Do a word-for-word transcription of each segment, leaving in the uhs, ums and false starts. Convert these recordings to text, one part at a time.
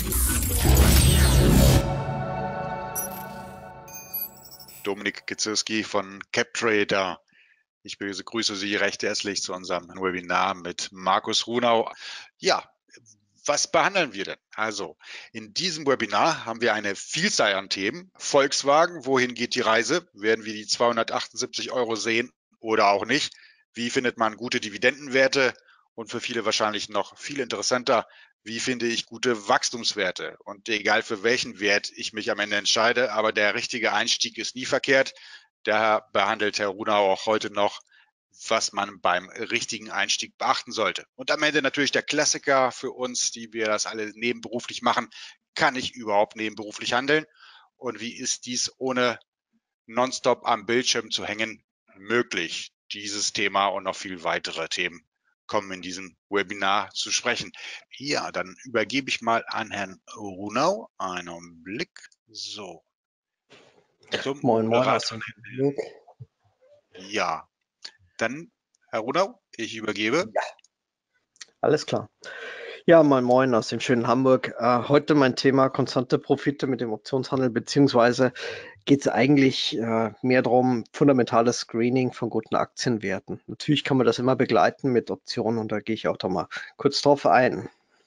Dominik Gizurski von CapTrader. Ich begrüße Sie recht herzlich zu unserem Webinar mit Markus Runau. Ja, was behandeln wir denn? Also, in diesem Webinar haben wir eine Vielzahl an Themen. Volkswagen, wohin geht die Reise? Werden wir die zweihundertachtundsiebzig Euro sehen oder auch nicht? Wie findet man gute Dividendenwerte? Und für viele wahrscheinlich noch viel interessanter, wie finde ich gute Wachstumswerte? Und egal für welchen Wert ich mich am Ende entscheide, aber der richtige Einstieg ist nie verkehrt. Daher behandelt Herr Runau auch heute noch, was man beim richtigen Einstieg beachten sollte. Und am Ende natürlich der Klassiker für uns, die wir das alle nebenberuflich machen. Kann ich überhaupt nebenberuflich handeln? Und wie ist dies ohne nonstop am Bildschirm zu hängen möglich? Dieses Thema und noch viel weitere Themen kommen in diesem Webinar zu sprechen. Ja, dann übergebe ich mal an Herrn Runau. Einen Blick. So. Zum Moin, moin. Moderator. Ja, dann Herr Runau, ich übergebe. Ja, alles klar. Ja, moin, moin aus dem schönen Hamburg. Äh, heute mein Thema konstante Profite mit dem Optionshandel, beziehungsweise geht es eigentlich äh, mehr darum, fundamentales Screening von guten Aktienwerten. Natürlich kann man das immer begleiten mit Optionen und da gehe ich auch da mal kurz drauf ein.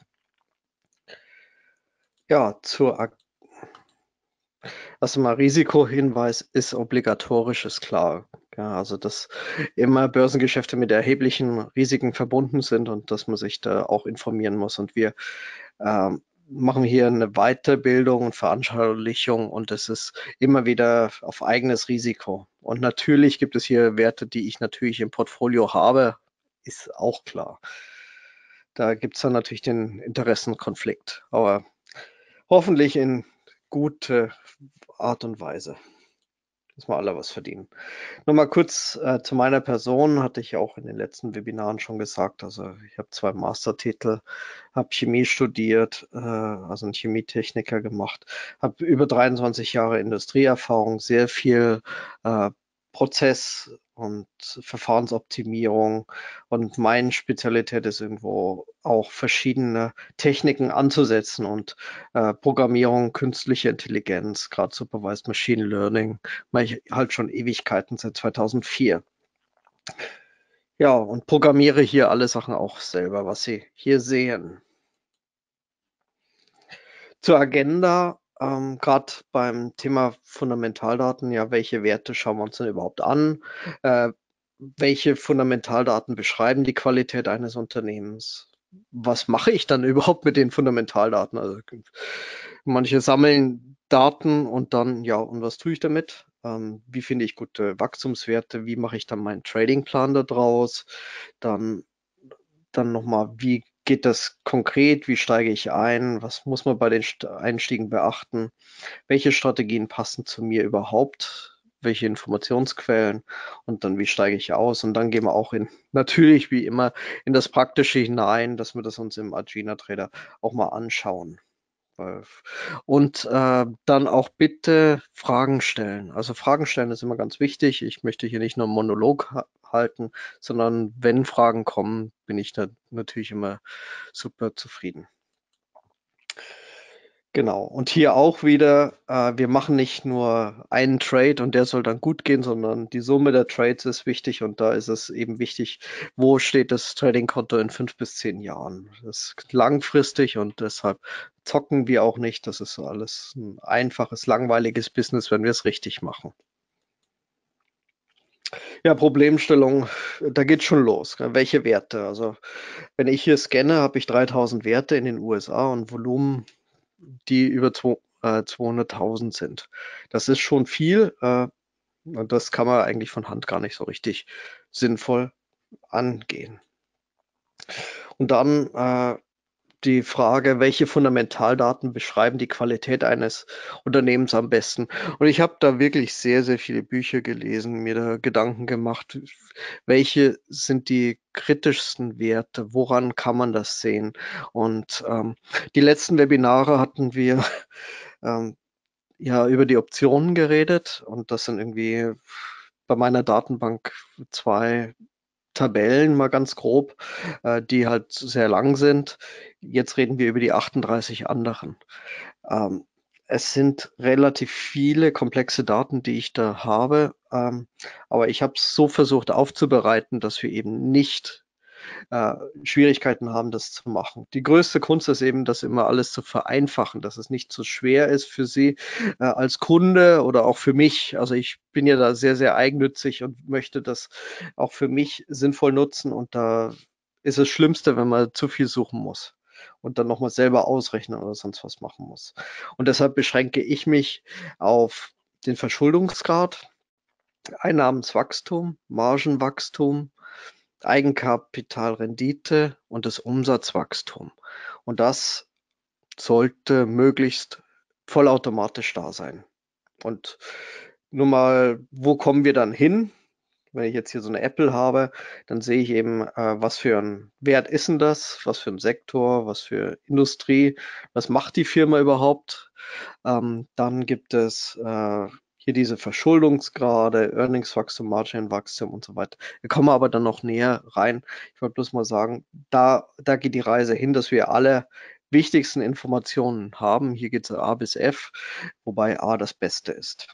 Ja, zur Ak Also mal Risikohinweis ist obligatorisch, ist klar. Ja, also dass immer Börsengeschäfte mit erheblichen Risiken verbunden sind und dass man sich da auch informieren muss. Und wir ähm, machen hier eine Weiterbildung und Veranschaulichung und es ist immer wieder auf eigenes Risiko. Und natürlich gibt es hier Werte, die ich natürlich im Portfolio habe, ist auch klar. Da gibt es dann natürlich den Interessenkonflikt, aber hoffentlich in gute Art und Weise, dass wir alle was verdienen. Nochmal kurz äh, zu meiner Person, hatte ich auch in den letzten Webinaren schon gesagt. Also ich habe zwei Mastertitel, habe Chemie studiert, äh, also einen Chemietechniker gemacht, habe über dreiundzwanzig Jahre Industrieerfahrung, sehr viel äh, Prozess- und Verfahrensoptimierung und meine Spezialität ist irgendwo auch verschiedene Techniken anzusetzen und äh, Programmierung, künstliche Intelligenz, gerade Supervised Machine Learning, mache ich halt schon Ewigkeiten seit zweitausendvier. Ja, und programmiere hier alle Sachen auch selber, was Sie hier sehen. Zur Agenda, ähm, gerade beim Thema Fundamentaldaten, ja, welche Werte schauen wir uns denn überhaupt an? Äh, welche Fundamentaldaten beschreiben die Qualität eines Unternehmens? Was mache ich dann überhaupt mit den Fundamentaldaten? Also manche sammeln Daten und dann, ja, und was tue ich damit? Ähm, wie finde ich gute Wachstumswerte? Wie mache ich dann meinen Tradingplan daraus? Dann, dann nochmal, wie geht das konkret? Wie steige ich ein? Was muss man bei den Einstiegen beachten? Welche Strategien passen zu mir überhaupt? Welche Informationsquellen? Und dann, wie steige ich aus? Und dann gehen wir auch in, natürlich wie immer, in das Praktische hinein, dass wir das uns im Agena Trader auch mal anschauen. Und äh, dann auch bitte Fragen stellen. Also Fragen stellen ist immer ganz wichtig. Ich möchte hier nicht nur einen Monolog ha halten, sondern wenn Fragen kommen, bin ich da natürlich immer super zufrieden. Genau. Und hier auch wieder, äh, wir machen nicht nur einen Trade und der soll dann gut gehen, sondern die Summe der Trades ist wichtig und da ist es eben wichtig, wo steht das Trading-Konto in fünf bis zehn Jahren. Das ist langfristig und deshalb zocken wir auch nicht. Das ist alles ein einfaches, langweiliges Business, wenn wir es richtig machen. Ja, Problemstellung, da geht schon los. Welche Werte? Also wenn ich hier scanne, habe ich dreitausend Werte in den U S A und Volumen, die über zweihunderttausend sind. Das ist schon viel äh, und das kann man eigentlich von Hand gar nicht so richtig sinnvoll angehen. Und dann äh, die Frage, welche Fundamentaldaten beschreiben die Qualität eines Unternehmens am besten? Und ich habe da wirklich sehr, sehr viele Bücher gelesen, mir da Gedanken gemacht, welche sind die kritischsten Werte, woran kann man das sehen? Und ähm, die letzten Webinare hatten wir ähm, ja über die Optionen geredet und das sind irgendwie bei meiner Datenbank zwei Tabellen mal ganz grob, äh, die halt sehr lang sind. Jetzt reden wir über die achtunddreißig anderen. Ähm, es sind relativ viele komplexe Daten, die ich da habe, ähm, aber ich habe es so versucht aufzubereiten, dass wir eben nicht äh, Schwierigkeiten haben, das zu machen. Die größte Kunst ist eben, das immer alles zu vereinfachen, dass es nicht so schwer ist für Sie äh, als Kunde oder auch für mich. Also ich bin ja da sehr, sehr eigennützig und möchte das auch für mich sinnvoll nutzen. Und da ist das Schlimmste, wenn man zu viel suchen muss und dann nochmal selber ausrechnen oder sonst was machen muss. Und deshalb beschränke ich mich auf den Verschuldungsgrad, Einnahmenswachstum, Margenwachstum, Eigenkapitalrendite und das Umsatzwachstum. Und das sollte möglichst vollautomatisch da sein. Und nur mal, wo kommen wir dann hin? Wenn ich jetzt hier so eine Apple habe, dann sehe ich eben, äh, was für ein Wert ist denn das? Was für ein Sektor? Was für Industrie? Was macht die Firma überhaupt? Ähm, dann gibt es äh, hier diese Verschuldungsgrade, Earningswachstum, Margenwachstum und so weiter. Da kommen wir aber dann noch näher rein. Ich wollte bloß mal sagen, da, da geht die Reise hin, dass wir alle wichtigsten Informationen haben. Hier geht es A bis F, wobei A das Beste ist.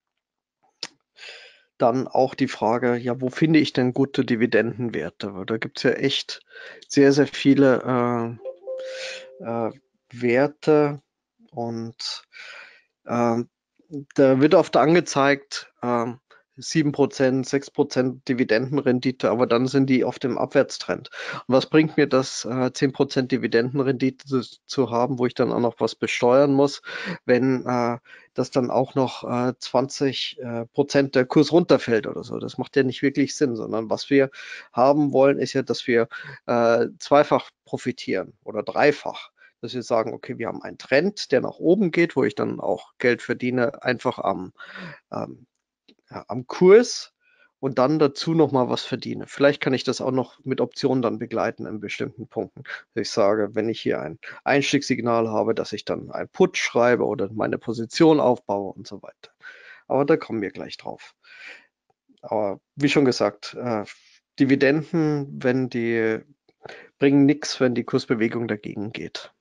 Dann auch die Frage, ja, wo finde ich denn gute Dividendenwerte? Da gibt es ja echt sehr, sehr viele äh, äh, Werte und ähm, da wird oft angezeigt, ähm, sieben Prozent, sechs Prozent Dividendenrendite, aber dann sind die oft im Abwärtstrend. Und was bringt mir das, äh, zehn Prozent Dividendenrendite zu, zu haben, wo ich dann auch noch was besteuern muss, wenn äh, das dann auch noch äh, zwanzig äh, Prozent der Kurs runterfällt oder so. Das macht ja nicht wirklich Sinn, sondern was wir haben wollen, ist ja, dass wir äh, zweifach profitieren oder dreifach. Dass wir sagen, okay, wir haben einen Trend, der nach oben geht, wo ich dann auch Geld verdiene, einfach am, ähm, ja, am Kurs und dann dazu nochmal was verdiene. Vielleicht kann ich das auch noch mit Optionen dann begleiten in bestimmten Punkten. Dass ich sage, wenn ich hier ein Einstiegssignal habe, dass ich dann ein Put schreibe oder meine Position aufbaue und so weiter. Aber da kommen wir gleich drauf. Aber wie schon gesagt, äh, Dividenden, wenn die bringen nichts, wenn die Kursbewegung dagegen geht.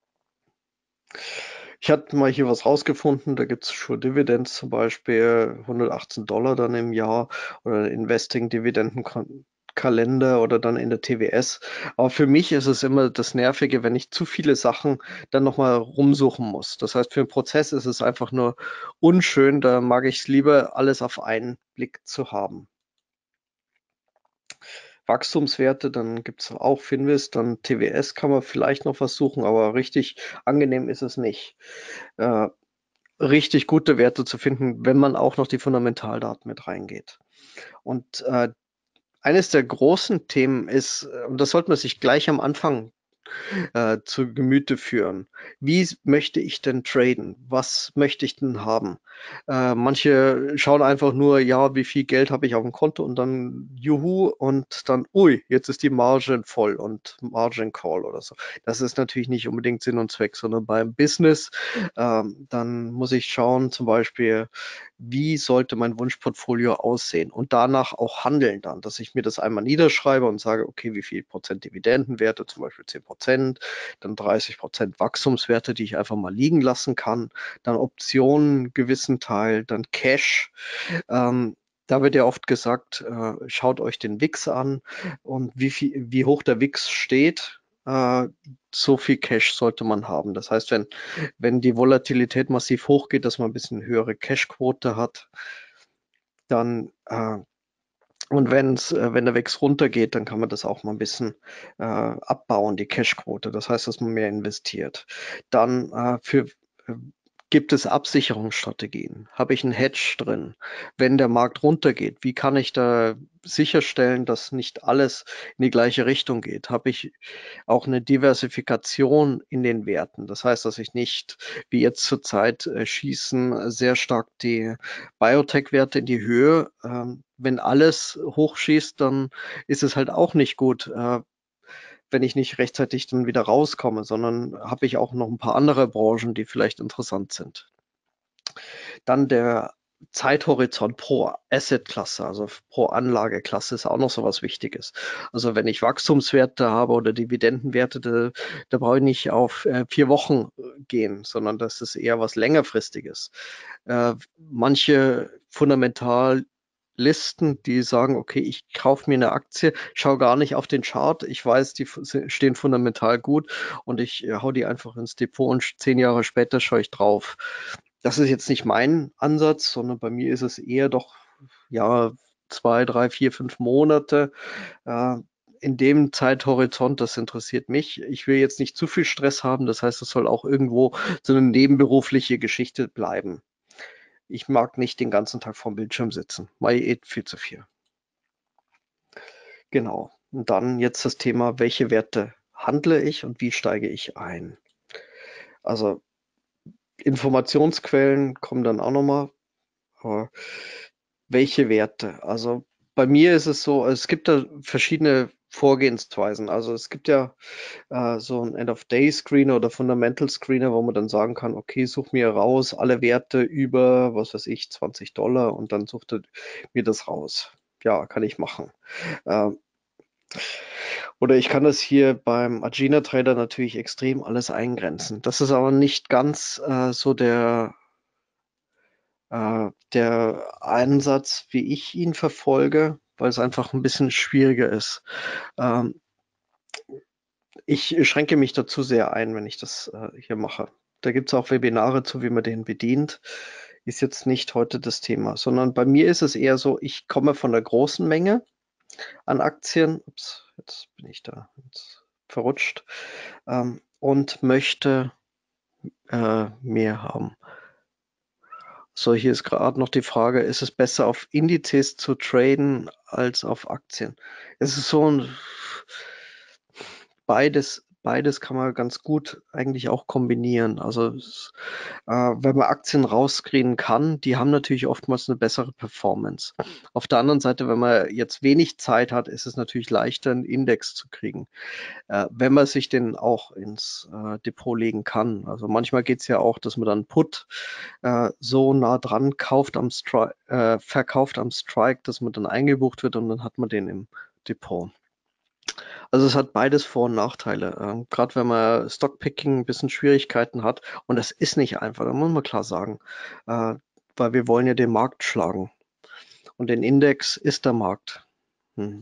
Ich hatte mal hier was rausgefunden, da gibt es Sure Dividends zum Beispiel, hundertachtzehn Dollar dann im Jahr oder Investing-Dividenden-Kalender oder dann in der T W S. Aber für mich ist es immer das Nervige, wenn ich zu viele Sachen dann nochmal rumsuchen muss. Das heißt, für den Prozess ist es einfach nur unschön, da mag ich es lieber, alles auf einen Blick zu haben. Wachstumswerte, dann gibt es auch Finvest, dann T W S kann man vielleicht noch was suchen, aber richtig angenehm ist es nicht. Äh, richtig gute Werte zu finden, wenn man auch noch die Fundamentaldaten mit reingeht. Und äh, eines der großen Themen ist, äh, und das sollte man sich gleich am Anfang äh, zu Gemüte führen. Wie möchte ich denn traden? Was möchte ich denn haben? Äh, manche schauen einfach nur, ja, wie viel Geld habe ich auf dem Konto und dann Juhu und dann, ui, jetzt ist die Margin voll und Margin Call oder so. Das ist natürlich nicht unbedingt Sinn und Zweck, sondern beim Business, ähm, dann muss ich schauen, zum Beispiel, wie sollte mein Wunschportfolio aussehen und danach auch handeln dann, dass ich mir das einmal niederschreibe und sage, okay, wie viel Prozent Dividendenwerte, zum Beispiel zehn Prozent, dann dreißig Prozent Wachstumswerte, die ich einfach mal liegen lassen kann, dann Optionen, gewissen Teil, dann Cash. Ähm, da wird ja oft gesagt, äh, schaut euch den W I X an und wie, viel, wie hoch der W I X steht, äh, so viel Cash sollte man haben. Das heißt, wenn, wenn die Volatilität massiv hochgeht, dass man ein bisschen höhere Cashquote hat, dann äh, und wenn's, äh, wenn der W I X runtergeht, dann kann man das auch mal ein bisschen äh, abbauen, die Cashquote. Das heißt, dass man mehr investiert. Dann äh, für äh, gibt es Absicherungsstrategien? Habe ich einen Hedge drin? Wenn der Markt runtergeht, wie kann ich da sicherstellen, dass nicht alles in die gleiche Richtung geht? Habe ich auch eine Diversifikation in den Werten? Das heißt, dass ich nicht, wie jetzt zurzeit äh, schießen sehr stark die Biotech-Werte in die Höhe. Ähm, wenn alles hochschießt, dann ist es halt auch nicht gut, äh, wenn ich nicht rechtzeitig dann wieder rauskomme, sondern habe ich auch noch ein paar andere Branchen, die vielleicht interessant sind. Dann der Zeithorizont pro Assetklasse, also pro Anlageklasse ist auch noch so was Wichtiges. Also wenn ich Wachstumswerte habe oder Dividendenwerte, da, da brauche ich nicht auf äh, vier Wochen gehen, sondern das ist eher was längerfristiges. Äh, manche Fundamentalisten, die sagen, okay, ich kaufe mir eine Aktie, schaue gar nicht auf den Chart, ich weiß, die stehen fundamental gut und ich äh, hau die einfach ins Depot und zehn Jahre später schaue ich drauf. Das ist jetzt nicht mein Ansatz, sondern bei mir ist es eher doch, ja, zwei, drei, vier, fünf Monate. Äh, in dem Zeithorizont, das interessiert mich. Ich will jetzt nicht zu viel Stress haben, das heißt, es soll auch irgendwo so eine nebenberufliche Geschichte bleiben. Ich mag nicht den ganzen Tag vorm Bildschirm sitzen. Mal eh viel zu viel. Genau. Und dann jetzt das Thema, welche Werte handle ich und wie steige ich ein? Also Informationsquellen kommen dann auch nochmal. Aber welche Werte? Also bei mir ist es so, es gibt da verschiedene Vorgehensweisen. Also es gibt ja äh, so ein End-of-Day-Screener oder Fundamental-Screener, wo man dann sagen kann, okay, such mir raus alle Werte über, was weiß ich, zwanzig Dollar und dann sucht er mir das raus. Ja, kann ich machen. Ähm, oder ich kann das hier beim Agena Trader natürlich extrem alles eingrenzen. Das ist aber nicht ganz äh, so der äh, der Ansatz, wie ich ihn verfolge, weil es einfach ein bisschen schwieriger ist. Ähm, ich schränke mich dazu sehr ein, wenn ich das äh, hier mache. Da gibt es auch Webinare zu, wie man den bedient. Ist jetzt nicht heute das Thema, sondern bei mir ist es eher so, ich komme von der großen Menge an Aktien. Ups, jetzt bin ich da jetzt verrutscht. Ähm, und möchte äh, mehr haben. So, hier ist gerade noch die Frage, ist es besser auf Indizes zu traden als auf Aktien? Es ist so ein beides, beides kann man ganz gut eigentlich auch kombinieren. Also es, äh, wenn man Aktien rausscreenen kann, die haben natürlich oftmals eine bessere Performance. Auf der anderen Seite, wenn man jetzt wenig Zeit hat, ist es natürlich leichter, einen Index zu kriegen, äh, wenn man sich den auch ins äh, Depot legen kann. Also manchmal geht es ja auch, dass man dann Put äh, so nah dran kauft am Stri äh, verkauft am Strike, dass man dann eingebucht wird und dann hat man den im Depot. Also es hat beides Vor- und Nachteile. Ähm, Gerade wenn man Stockpicking ein bisschen Schwierigkeiten hat und das ist nicht einfach, da muss man klar sagen, äh, weil wir wollen ja den Markt schlagen und den Index ist der Markt. Hm,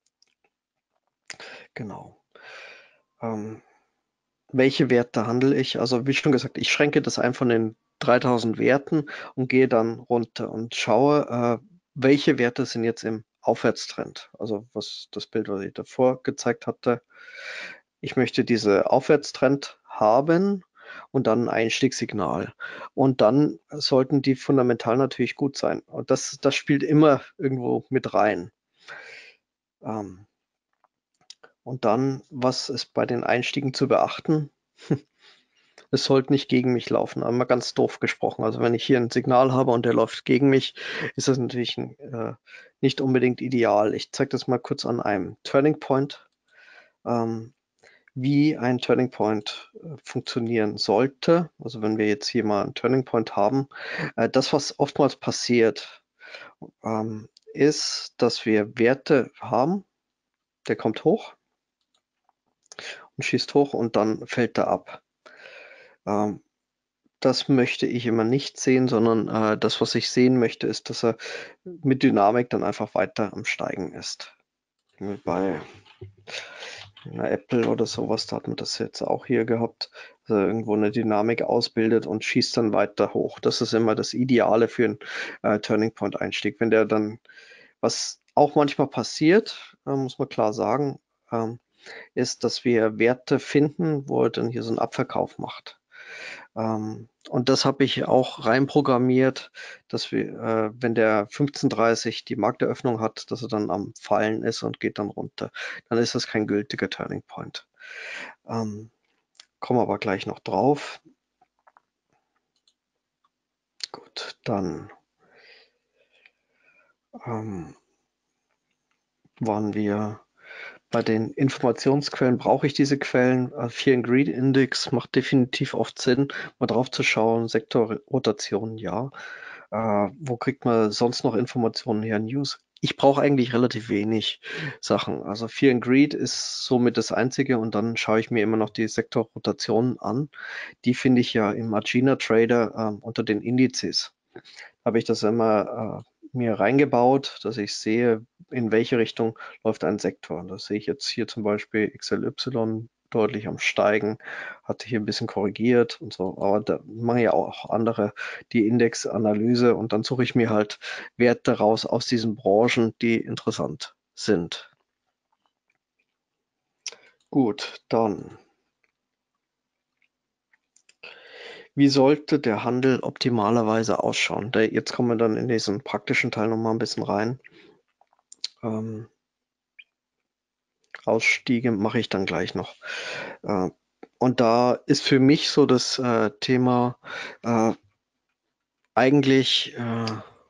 genau. Ähm, welche Werte handle ich? Also wie schon gesagt, ich schränke das ein von den dreitausend Werten und gehe dann runter und schaue, äh, welche Werte sind jetzt im Aufwärtstrend. Also was das Bild, was ich davor gezeigt hatte. Ich möchte diese Aufwärtstrend haben und dann ein Einstiegssignal. Und dann sollten die fundamental natürlich gut sein. Und das, das spielt immer irgendwo mit rein. Ähm, und dann, was ist bei den Einstiegen zu beachten? Es sollte nicht gegen mich laufen, einmal ganz doof gesprochen. Also wenn ich hier ein Signal habe und der läuft gegen mich, ist das natürlich äh, nicht unbedingt ideal. Ich zeige das mal kurz an einem Turning Point, ähm, wie ein Turning Point äh, funktionieren sollte. Also wenn wir jetzt hier mal einen Turning Point haben, äh, das, was oftmals passiert, ähm, ist, dass wir Werte haben, der kommt hoch und schießt hoch und dann fällt er ab. Ähm, Das möchte ich immer nicht sehen, sondern äh, das, was ich sehen möchte, ist, dass er mit Dynamik dann einfach weiter am Steigen ist. Bei einer Apple oder sowas, da hat man das jetzt auch hier gehabt, dass er irgendwo eine Dynamik ausbildet und schießt dann weiter hoch. Das ist immer das Ideale für einen äh, Turning Point Einstieg. Wenn der dann, was auch manchmal passiert, äh, muss man klar sagen, ähm, ist, dass wir Werte finden, wo er dann hier so einen Abverkauf macht. Ähm, und das habe ich auch reinprogrammiert, dass wir, äh, wenn der fünfzehn Uhr dreißig die Markteröffnung hat, dass er dann am Fallen ist und geht dann runter. Dann ist das kein gültiger Turning Point. Ähm, kommen wir aber gleich noch drauf. Gut, dann ähm, waren wir bei den Informationsquellen. Brauche ich diese Quellen? Äh, Fear and Greed Index macht definitiv oft Sinn, mal drauf zu schauen. Sektorrotation, ja. Äh, wo kriegt man sonst noch Informationen her? News? Ich brauche eigentlich relativ wenig Sachen. Also Fear and Greed ist somit das Einzige und dann schaue ich mir immer noch die Sektorrotationen an. Die finde ich ja im Agena Trader äh, unter den Indizes. Habe ich das immer äh, mir reingebaut, dass ich sehe, in welche Richtung läuft ein Sektor. Und das sehe ich jetzt hier zum Beispiel X L Y deutlich am Steigen, hatte hier ein bisschen korrigiert und so, aber da machen ja auch andere die Indexanalyse und dann suche ich mir halt Werte raus aus diesen Branchen, die interessant sind. Gut, dann. Wie sollte der Handel optimalerweise ausschauen? Da, jetzt kommen wir dann in diesen praktischen Teil noch mal ein bisschen rein. Ähm, Ausstiege mache ich dann gleich noch. Äh, und da ist für mich so das äh, Thema äh, eigentlich äh,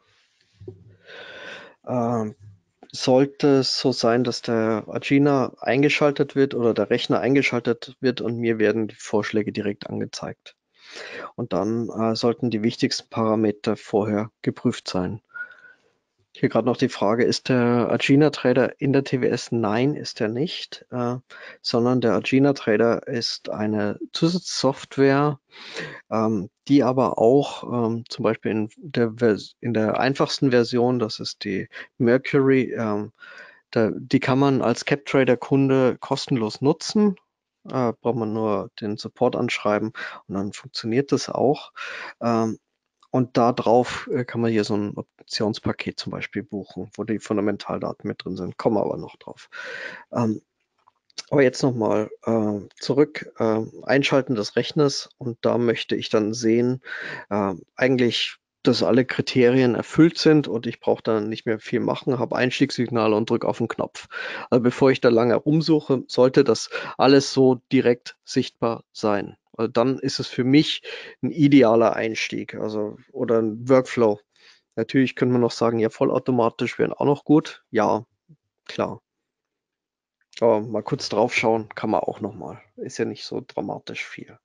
äh, sollte es so sein, dass der Agena eingeschaltet wird oder der Rechner eingeschaltet wird und mir werden die Vorschläge direkt angezeigt. Und dann äh, sollten die wichtigsten Parameter vorher geprüft sein. Hier gerade noch die Frage, ist der Agena Trader in der T W S? Nein, ist er nicht, äh, sondern der Agena Trader ist eine Zusatzsoftware, ähm, die aber auch ähm, zum Beispiel in der, in der einfachsten Version, das ist die Mercury, ähm, da, die kann man als CapTrader-Kunde kostenlos nutzen. Äh, braucht man nur den Support anschreiben und dann funktioniert das auch. Ähm, und da drauf äh, kann man hier so ein Optionspaket zum Beispiel buchen, wo die Fundamentaldaten mit drin sind. Kommen wir aber noch drauf. Ähm, aber jetzt nochmal äh, zurück, äh, Einschalten des Rechners und da möchte ich dann sehen, äh, eigentlich, dass alle Kriterien erfüllt sind und ich brauche dann nicht mehr viel machen, habe Einstiegssignale und drücke auf den Knopf. Also bevor ich da lange rumsuche, sollte das alles so direkt sichtbar sein. Also dann ist es für mich ein idealer Einstieg, also oder ein Workflow. Natürlich könnte man noch sagen, ja, vollautomatisch wären auch noch gut. Ja, klar. Aber mal kurz drauf schauen kann man auch noch mal. Ist ja nicht so dramatisch viel.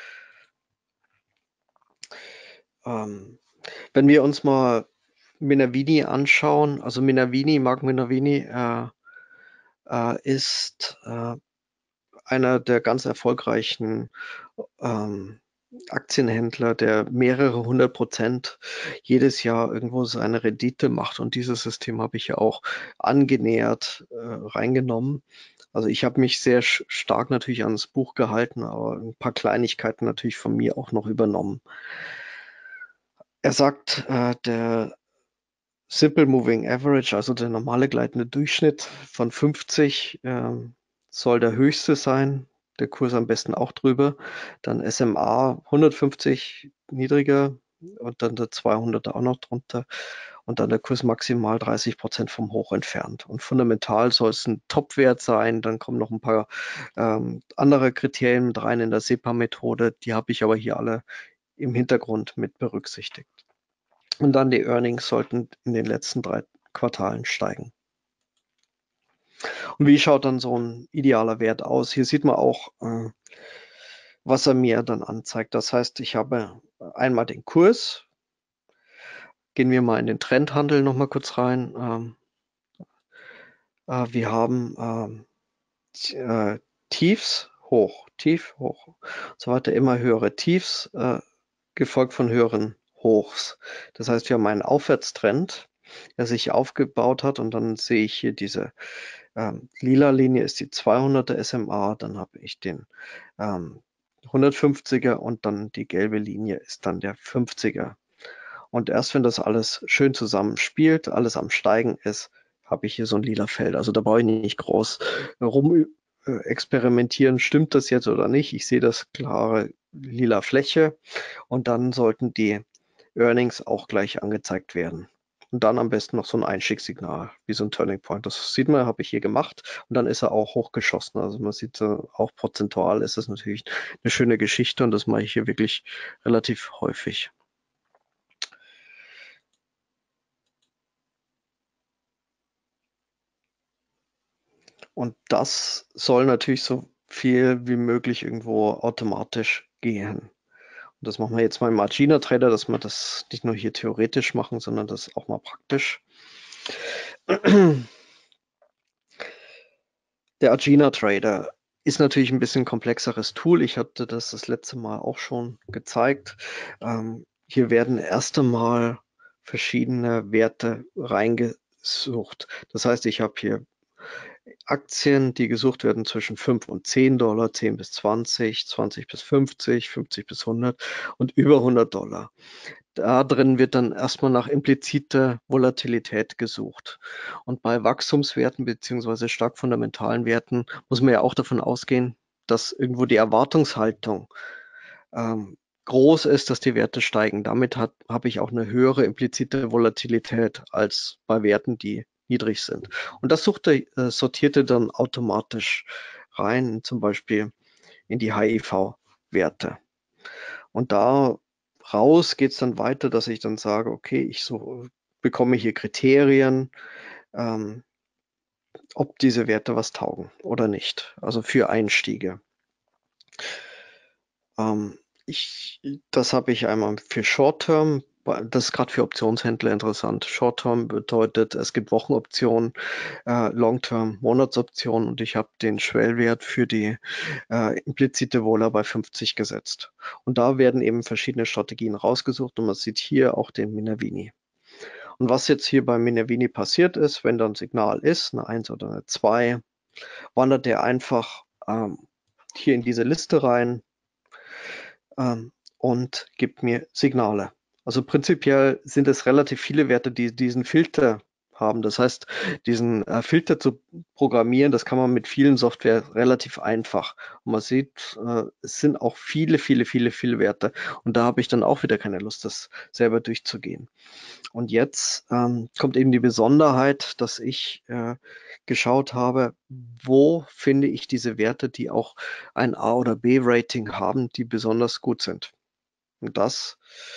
Ähm, wenn wir uns mal Minavini anschauen, also Minavini, Mark Minavini äh, äh, ist äh, einer der ganz erfolgreichen ähm, Aktienhändler, der mehrere hundert Prozent jedes Jahr irgendwo seine Rendite macht. Und dieses System habe ich ja auch angenähert äh, reingenommen. Also ich habe mich sehr stark natürlich ans Buch gehalten, aber ein paar Kleinigkeiten natürlich von mir auch noch übernommen. Er sagt, äh, der Simple Moving Average, also der normale gleitende Durchschnitt von fünfzig, äh, soll der höchste sein. Der Kurs am besten auch drüber. Dann S M A hundertfünfzig niedriger und dann der zweihunderter auch noch drunter. Und dann der Kurs maximal dreißig Prozent vom Hoch entfernt. Und fundamental soll es ein Top-Wert sein. Dann kommen noch ein paar ähm, andere Kriterien mit rein in der SEPA-Methode. Die habe ich aber hier alle im Hintergrund mit berücksichtigt. Und dann die Earnings sollten in den letzten drei Quartalen steigen. Und wie schaut dann so ein idealer Wert aus? Hier sieht man auch, äh, was er mir dann anzeigt. Das heißt, ich habe einmal den Kurs. Gehen wir mal in den Trendhandel noch mal kurz rein. Ähm, äh, wir haben ähm, äh, Tiefs, hoch, tief, hoch, und so weiter, immer höhere Tiefs, äh, gefolgt von höheren Hochs. Das heißt, wir haben einen Aufwärtstrend, der sich aufgebaut hat und dann sehe ich hier diese ähm, lila Linie ist die zweihunderter S M A, dann habe ich den ähm, hundertfünfziger und dann die gelbe Linie ist dann der fünfziger. Und erst wenn das alles schön zusammenspielt, alles am Steigen ist, habe ich hier so ein lila Feld. Also da brauche ich nicht groß rum äh, experimentieren, stimmt das jetzt oder nicht. Ich sehe das klare lila Fläche und dann sollten die Earnings auch gleich angezeigt werden. Und dann am besten noch so ein Einstiegssignal, wie so ein Turning Point. Das sieht man, habe ich hier gemacht. Und dann ist er auch hochgeschossen. Also man sieht äh, auch prozentual ist das natürlich eine schöne Geschichte und das mache ich hier wirklich relativ häufig. Und das soll natürlich so viel wie möglich irgendwo automatisch gehen. Das machen wir jetzt mal im Agena Trader, dass wir das nicht nur hier theoretisch machen, sondern das auch mal praktisch. Der Agena Trader ist natürlich ein bisschen komplexeres Tool. Ich hatte das das letzte Mal auch schon gezeigt. Ähm, hier werden erst einmal verschiedene Werte reingesucht. Das heißt, ich habe hier Aktien, die gesucht werden zwischen fünf und zehn Dollar, zehn bis zwanzig, zwanzig bis fünfzig, fünfzig bis hundert und über hundert Dollar. Da drin wird dann erstmal nach impliziter Volatilität gesucht. Und bei Wachstumswerten beziehungsweise stark fundamentalen Werten muss man ja auch davon ausgehen, dass irgendwo die Erwartungshaltung ähm, groß ist, dass die Werte steigen. Damit habe ich auch eine höhere implizite Volatilität als bei Werten, die niedrig sind. Und das suchte, äh, sortierte dann automatisch rein, zum Beispiel in die H I V-Werte. Und da raus geht es dann weiter, dass ich dann sage, okay, ich so, bekomme hier Kriterien, ähm, ob diese Werte was taugen oder nicht. Also für Einstiege. Ähm, ich, das habe ich einmal für Short-Term. Das ist gerade für Optionshändler interessant. Short-Term bedeutet, es gibt Wochenoptionen, äh, Long-Term Monatsoptionen und ich habe den Schwellwert für die äh, implizite Vola bei fünfzig gesetzt. Und da werden eben verschiedene Strategien rausgesucht und man sieht hier auch den Minervini. Und was jetzt hier beim Minervini passiert ist, wenn da ein Signal ist, eine eins oder eine zwei, wandert der einfach ähm, hier in diese Liste rein ähm, und gibt mir Signale. Also prinzipiell sind es relativ viele Werte, die diesen Filter haben. Das heißt, diesen äh, Filter zu programmieren, das kann man mit vielen Software relativ einfach. Und man sieht, äh, es sind auch viele, viele, viele, viele Werte. Und da habe ich dann auch wieder keine Lust, das selber durchzugehen. Und jetzt ähm, kommt eben die Besonderheit, dass ich äh, geschaut habe, wo finde ich diese Werte, die auch ein A- oder B-Rating haben, die besonders gut sind. Und das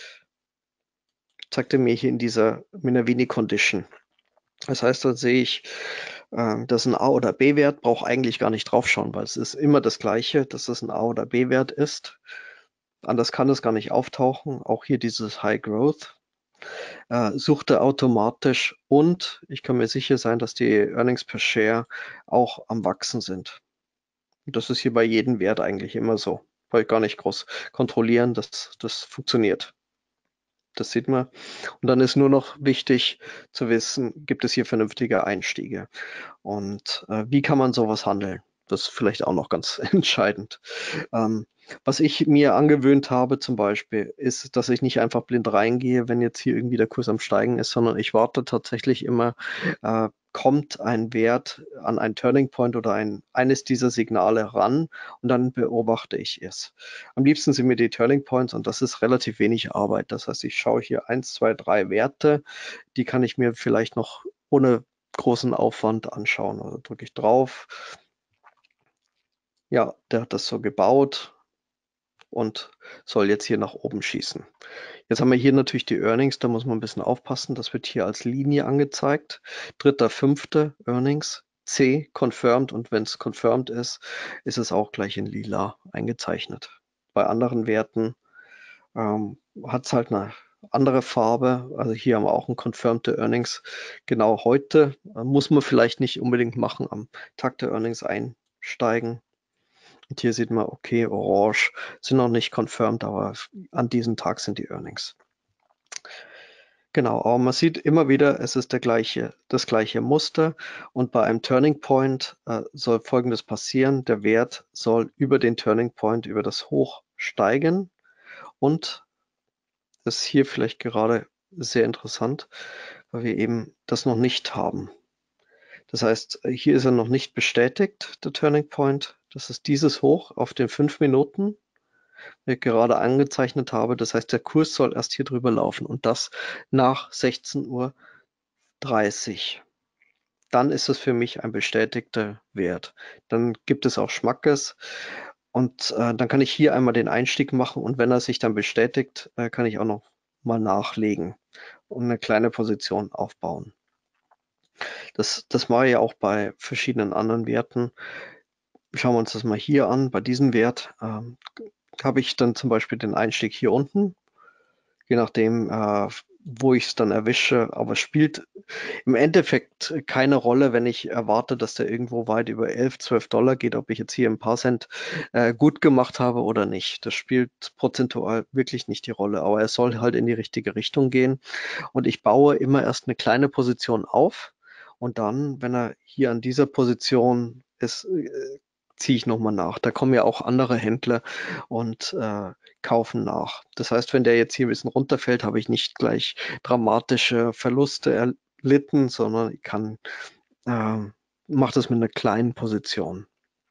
zeigte mir hier in dieser Minervini Condition. Das heißt, da sehe ich, äh, dass ein A- oder B-Wert braucht eigentlich gar nicht draufschauen, weil es ist immer das Gleiche, dass es ein A- oder B-Wert ist. Anders kann es gar nicht auftauchen. Auch hier dieses High Growth äh, sucht er automatisch und ich kann mir sicher sein, dass die Earnings per Share auch am Wachsen sind. Und das ist hier bei jedem Wert eigentlich immer so. Brauche ich gar nicht groß kontrollieren, dass das funktioniert. Das sieht man. Und dann ist nur noch wichtig zu wissen, gibt es hier vernünftige Einstiege? Und äh, wie kann man sowas handeln? Das ist vielleicht auch noch ganz entscheidend. Ähm, was ich mir angewöhnt habe zum Beispiel, ist, dass ich nicht einfach blind reingehe, wenn jetzt hier irgendwie der Kurs am Steigen ist, sondern ich warte tatsächlich immer, äh, kommt ein Wert an ein Turning Point oder ein, eines dieser Signale ran und dann beobachte ich es. Am liebsten sind mir die Turning Points und das ist relativ wenig Arbeit. Das heißt, ich schaue hier eins, zwei, drei Werte, die kann ich mir vielleicht noch ohne großen Aufwand anschauen. Also drücke ich drauf. Ja, der hat das so gebaut und soll jetzt hier nach oben schießen. Jetzt haben wir hier natürlich die Earnings, da muss man ein bisschen aufpassen. Das wird hier als Linie angezeigt. Dritter, fünfte Earnings, C, confirmed und wenn es confirmed ist, ist es auch gleich in lila eingezeichnet. Bei anderen Werten ähm, hat es halt eine andere Farbe. Also hier haben wir auch ein confirmed Earnings. Genau heute äh, muss man vielleicht nicht unbedingt machen, am Tag der Earnings einsteigen. Und hier sieht man, okay, orange sind noch nicht confirmed, aber an diesem Tag sind die Earnings. Genau, aber man sieht immer wieder, es ist der gleiche, das gleiche Muster und bei einem Turning Point äh, soll Folgendes passieren. Der Wert soll über den Turning Point, über das Hoch steigen und das ist hier vielleicht gerade sehr interessant, weil wir eben das noch nicht haben. Das heißt, hier ist er noch nicht bestätigt, der Turning Point. Das ist dieses Hoch auf den fünf Minuten, den ich gerade angezeichnet habe. Das heißt, der Kurs soll erst hier drüber laufen und das nach sechzehn Uhr dreißig. Dann ist es für mich ein bestätigter Wert. Dann gibt es auch Schmackes und äh, dann kann ich hier einmal den Einstieg machen und wenn er sich dann bestätigt, äh, kann ich auch noch mal nachlegen und eine kleine Position aufbauen. Das, das mache ich auch bei verschiedenen anderen Werten. Schauen wir uns das mal hier an, bei diesem Wert. Ähm, habe ich dann zum Beispiel den Einstieg hier unten, je nachdem, äh, wo ich es dann erwische. Aber es spielt im Endeffekt keine Rolle, wenn ich erwarte, dass der irgendwo weit über elf, zwölf Dollar geht, ob ich jetzt hier ein paar Cent äh, gut gemacht habe oder nicht. Das spielt prozentual wirklich nicht die Rolle, aber er soll halt in die richtige Richtung gehen. Und ich baue immer erst eine kleine Position auf und dann, wenn er hier an dieser Position ist, äh, ziehe ich nochmal nach. Da kommen ja auch andere Händler und äh, kaufen nach. Das heißt, wenn der jetzt hier ein bisschen runterfällt, habe ich nicht gleich dramatische Verluste erlitten, sondern ich kann, äh, mache das mit einer kleinen Position.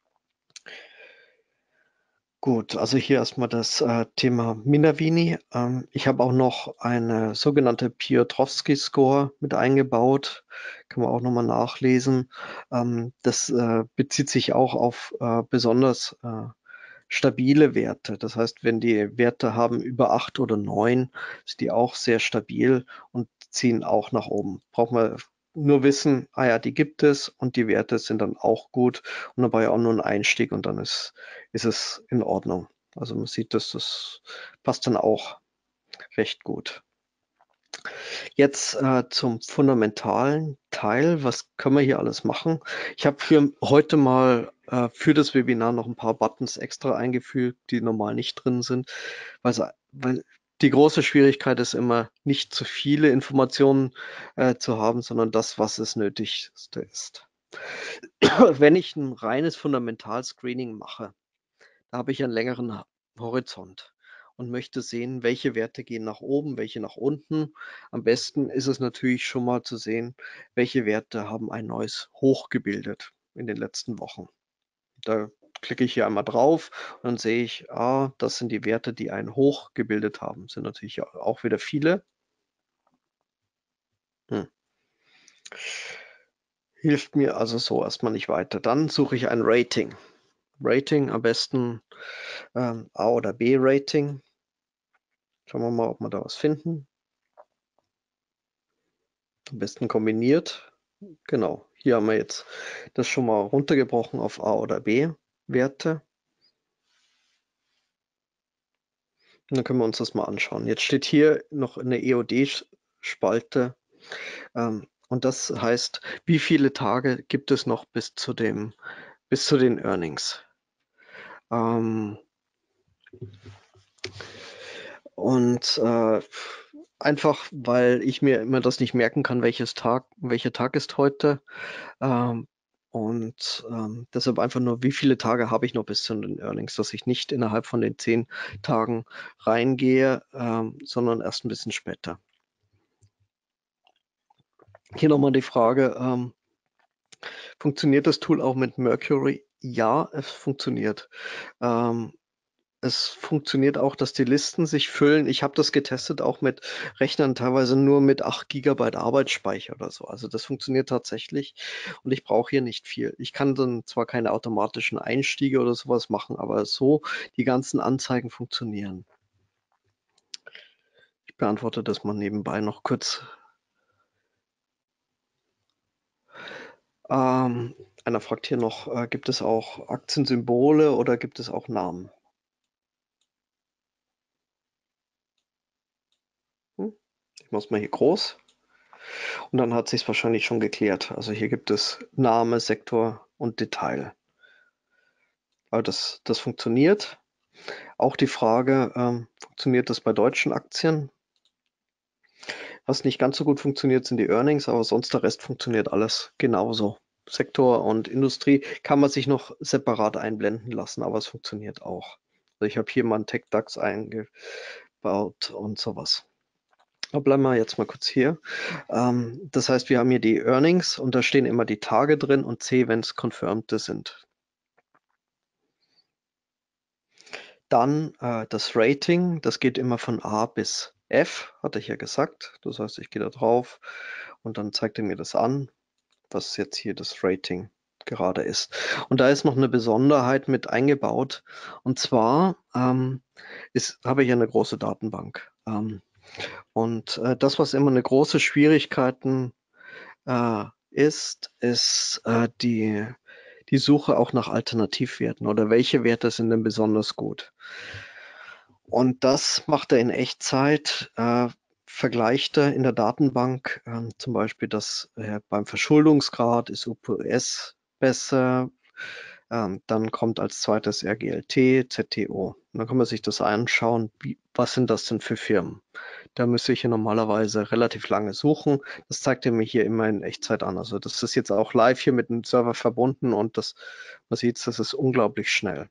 Gut, also hier erstmal das äh, Thema Minavini. Ähm, ich habe auch noch eine sogenannte Piotrowski-Score mit eingebaut. Kann man auch nochmal nachlesen. Ähm, das äh, bezieht sich auch auf äh, besonders äh, stabile Werte. Das heißt, wenn die Werte haben über acht oder neun, sind die auch sehr stabil und ziehen auch nach oben. Braucht man nur wissen, ah ja, die gibt es und die Werte sind dann auch gut und dabei auch nur ein Einstieg und dann ist, ist es in Ordnung. Also man sieht, dass das passt dann auch recht gut. Jetzt äh, zum fundamentalen Teil. Was können wir hier alles machen? Ich habe für heute mal äh, für das Webinar noch ein paar Buttons extra eingefügt, die normal nicht drin sind, weil, weil die große Schwierigkeit ist immer, nicht zu viele Informationen äh, zu haben, sondern das, was das Nötigste ist. Wenn ich ein reines Fundamental-Screening mache, da habe ich einen längeren Horizont und möchte sehen, welche Werte gehen nach oben, welche nach unten. Am besten ist es natürlich schon mal zu sehen, welche Werte haben ein neues Hoch gebildet in den letzten Wochen. Da klicke ich hier einmal drauf und dann sehe ich, ah, das sind die Werte, die ein Hoch gebildet haben. Das sind natürlich auch wieder viele. Hm. Hilft mir also so erstmal nicht weiter. Dann suche ich ein Rating. Rating am besten ähm, A oder B Rating. Schauen wir mal, ob wir da was finden. Am besten kombiniert. Genau, hier haben wir jetzt das schon mal runtergebrochen auf A oder B Werte. Und dann können wir uns das mal anschauen. Jetzt steht hier noch eine E O D-Spalte. Ähm, und das heißt, wie viele Tage gibt es noch bis zu dem, bis zu den Earnings? Ähm, und äh, einfach, weil ich mir immer das nicht merken kann, welches Tag, welcher Tag ist heute. Ähm, und ähm, deshalb einfach nur, wie viele Tage habe ich noch bis zu den Earnings, dass ich nicht innerhalb von den zehn Tagen reingehe, ähm, sondern erst ein bisschen später. Hier nochmal die Frage, ähm, funktioniert das Tool auch mit Mercury? Ja, es funktioniert. Ähm, Es funktioniert auch, dass die Listen sich füllen. Ich habe das getestet, auch mit Rechnern teilweise nur mit acht Gigabyte Arbeitsspeicher oder so. Also das funktioniert tatsächlich und ich brauche hier nicht viel. Ich kann dann zwar keine automatischen Einstiege oder sowas machen, aber so die ganzen Anzeigen funktionieren. Ich beantworte das mal nebenbei noch kurz. Ähm, einer fragt hier noch, äh, gibt es auch Aktiensymbole oder gibt es auch Namen? Hm? Ich mache es mal hier groß. Und dann hat sich wahrscheinlich schon geklärt. Also hier gibt es Name, Sektor und Detail. Aber das, das funktioniert. Auch die Frage, ähm, funktioniert das bei deutschen Aktien? Was nicht ganz so gut funktioniert, sind die Earnings, aber sonst der Rest funktioniert alles genauso. Sektor und Industrie kann man sich noch separat einblenden lassen, aber es funktioniert auch. Also ich habe hier mal einen TechDAX eingebaut und sowas. Aber bleiben wir jetzt mal kurz hier. Ähm, das heißt, wir haben hier die Earnings und da stehen immer die Tage drin und C, wenn es confirmed sind. Dann äh, das Rating, das geht immer von A bis F, hatte ich ja gesagt. Das heißt, ich gehe da drauf und dann zeigt er mir das an, was jetzt hier das Rating gerade ist. Und da ist noch eine Besonderheit mit eingebaut. Und zwar ähm, ist, habe ich eine große Datenbank. Ähm, und äh, das, was immer eine große Schwierigkeiten äh, ist, ist äh, die, die Suche auch nach Alternativwerten oder welche Werte sind denn besonders gut. Und das macht er in Echtzeit, äh, vergleicht er in der Datenbank, ähm, zum Beispiel, dass äh, beim Verschuldungsgrad ist U P S besser, ähm, dann kommt als zweites R G L T, Z T O. Und dann kann man sich das anschauen, wie, was sind das denn für Firmen? Da müsste ich hier normalerweise relativ lange suchen. Das zeigt er mir hier immer in Echtzeit an. Also das ist jetzt auch live hier mit dem Server verbunden und das, man sieht, das ist unglaublich schnell.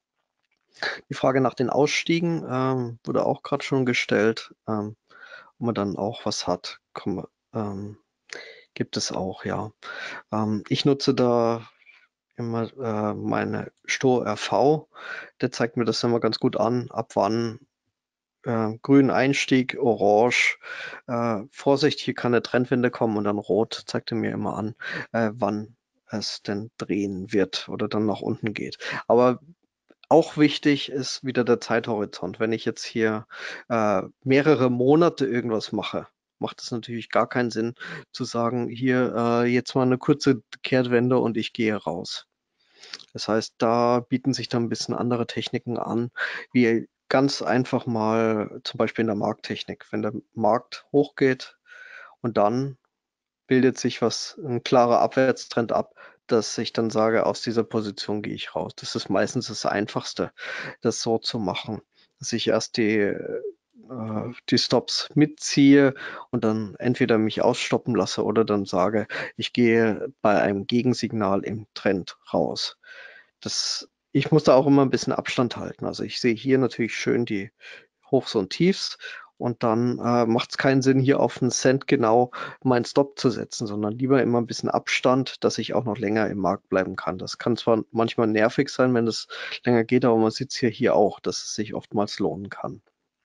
Die Frage nach den Ausstiegen ähm, wurde auch gerade schon gestellt, ähm, ob man dann auch was hat. Komm, ähm, gibt es auch, ja. Ähm, ich nutze da immer äh, meine StoR V. Der zeigt mir das immer ganz gut an, ab wann äh, grün Einstieg, orange, äh, Vorsicht, hier kann eine Trendwende kommen und dann rot zeigt er mir immer an, äh, wann es denn drehen wird oder dann nach unten geht. Aber auch wichtig ist wieder der Zeithorizont. Wenn ich jetzt hier äh, mehrere Monate irgendwas mache, macht es natürlich gar keinen Sinn zu sagen, hier äh, jetzt mal eine kurze Kehrtwende und ich gehe raus. Das heißt, da bieten sich dann ein bisschen andere Techniken an, wie ganz einfach mal zum Beispiel in der Markttechnik. Wenn der Markt hochgeht und dann bildet sich was, ein klarer Abwärtstrend ab, dass ich dann sage, aus dieser Position gehe ich raus. Das ist meistens das Einfachste, das so zu machen, dass ich erst die, äh, die Stops mitziehe und dann entweder mich ausstoppen lasse oder dann sage, ich gehe bei einem Gegensignal im Trend raus. Das, ich muss da auch immer ein bisschen Abstand halten. Also ich sehe hier natürlich schön die Hochs und Tiefs und dann äh, macht es keinen Sinn, hier auf einen Cent genau meinen Stop zu setzen, sondern lieber immer ein bisschen Abstand, dass ich auch noch länger im Markt bleiben kann. Das kann zwar manchmal nervig sein, wenn es länger geht, aber man sieht es hier, hier auch, dass es sich oftmals lohnen kann.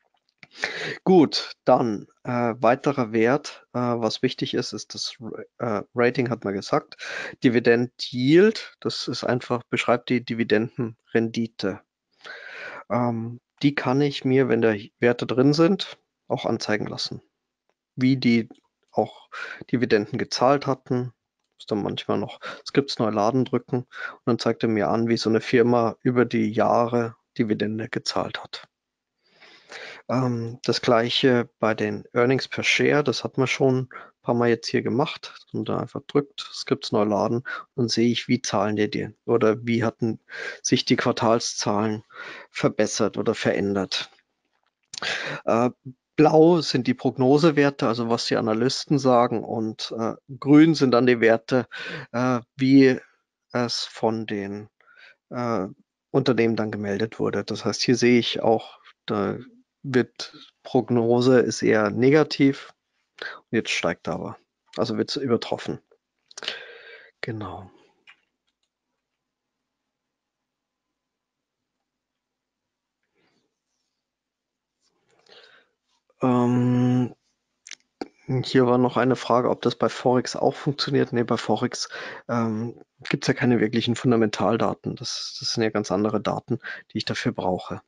Gut, dann äh, weiterer Wert, äh, was wichtig ist, ist das äh, Rating, hat man gesagt. Dividend Yield, das ist einfach, beschreibt die Dividendenrendite. Ähm, die kann ich mir, wenn da Werte drin sind, auch anzeigen lassen. Wie die auch Dividenden gezahlt hatten. Muss dann manchmal noch Skripts neu laden drücken und dann zeigt er mir an, wie so eine Firma über die Jahre Dividende gezahlt hat. Ähm, das gleiche bei den Earnings per Share, das hat man schon ein paar Mal jetzt hier gemacht und da einfach drückt, Skripts neu laden und sehe ich, wie zahlen die dir oder wie hatten sich die Quartalszahlen verbessert oder verändert. Äh, Blau sind die Prognosewerte, also was die Analysten sagen, und äh, grün sind dann die Werte, äh, wie es von den äh, Unternehmen dann gemeldet wurde. Das heißt, hier sehe ich auch, da wird Prognose ist eher negativ und jetzt steigt er aber. Also wird es übertroffen. Genau. Ähm, hier war noch eine Frage, ob das bei Forex auch funktioniert. Nee, bei Forex ähm, gibt es ja keine wirklichen Fundamentaldaten. Das, das sind ja ganz andere Daten, die ich dafür brauche.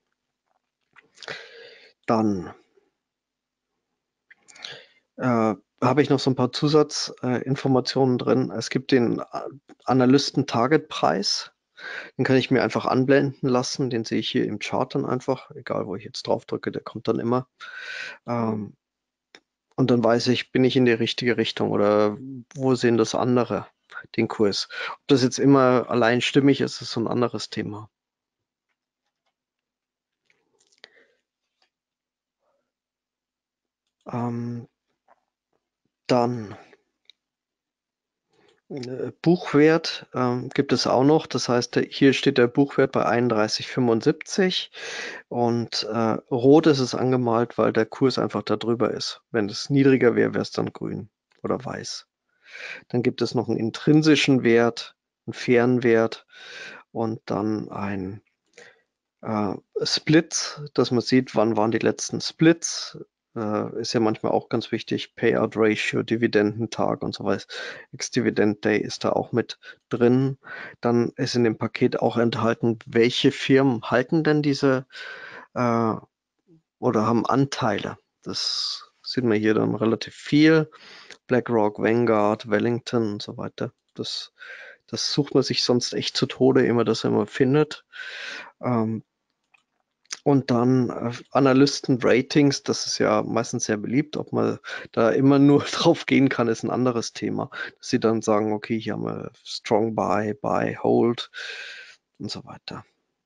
Dann äh, habe ich noch so ein paar Zusatzinformationen äh, drin. Es gibt den Analysten-Target-Preis. Den kann ich mir einfach anblenden lassen. Den sehe ich hier im Chart dann einfach, egal wo ich jetzt drauf drücke, der kommt dann immer. Ähm, und dann weiß ich, bin ich in die richtige Richtung oder wo sehen das andere den Kurs? Ob das jetzt immer allein stimmig ist, ist so ein anderes Thema. Ähm, dann äh, Buchwert ähm, gibt es auch noch. Das heißt, der, hier steht der Buchwert bei einunddreißig Komma fünfundsiebzig und äh, rot ist es angemalt, weil der Kurs einfach da drüber ist. Wenn es niedriger wäre, wäre es dann grün oder weiß. Dann gibt es noch einen intrinsischen Wert, einen fairen Wert und dann ein äh, Splits, dass man sieht, wann waren die letzten Splits. Äh, ist ja manchmal auch ganz wichtig. Payout Ratio, Dividendentag und so weiter. Ex-Dividend Day ist da auch mit drin. Dann ist in dem Paket auch enthalten, welche Firmen halten denn diese äh, oder haben Anteile. Das sieht man hier dann relativ viel. BlackRock, Vanguard, Wellington und so weiter. Das, das sucht man sich sonst echt zu Tode, immer dass er immer findet. Ähm, Und dann äh, Analysten-Ratings, das ist ja meistens sehr beliebt. Ob man da immer nur drauf gehen kann, ist ein anderes Thema. Dass sie dann sagen, okay, hier haben wir Strong Buy, Buy, Hold und so weiter.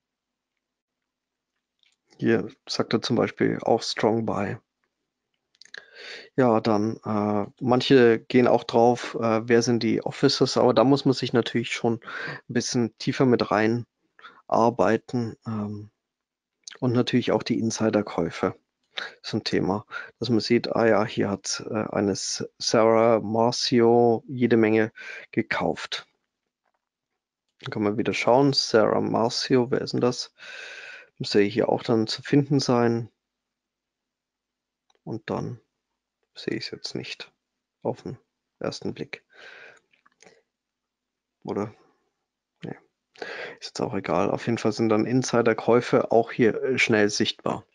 Hier sagt er zum Beispiel auch Strong Buy. Ja, dann äh, manche gehen auch drauf, äh, wer sind die Officers, aber da muss man sich natürlich schon ein bisschen tiefer mit rein arbeiten. Ähm, und natürlich auch die Insiderkäufe ist ein Thema, dass man sieht, ah ja, hier hat äh, eine Sarah Marcio jede Menge gekauft. Dann kann man wieder schauen, Sarah Marcio, wer ist denn das? Müsste hier auch dann zu finden sein. Und dann sehe ich es jetzt nicht auf den ersten Blick. Oder? Nee. Ist jetzt auch egal. Auf jeden Fall sind dann Insiderkäufe auch hier äh, schnell sichtbar.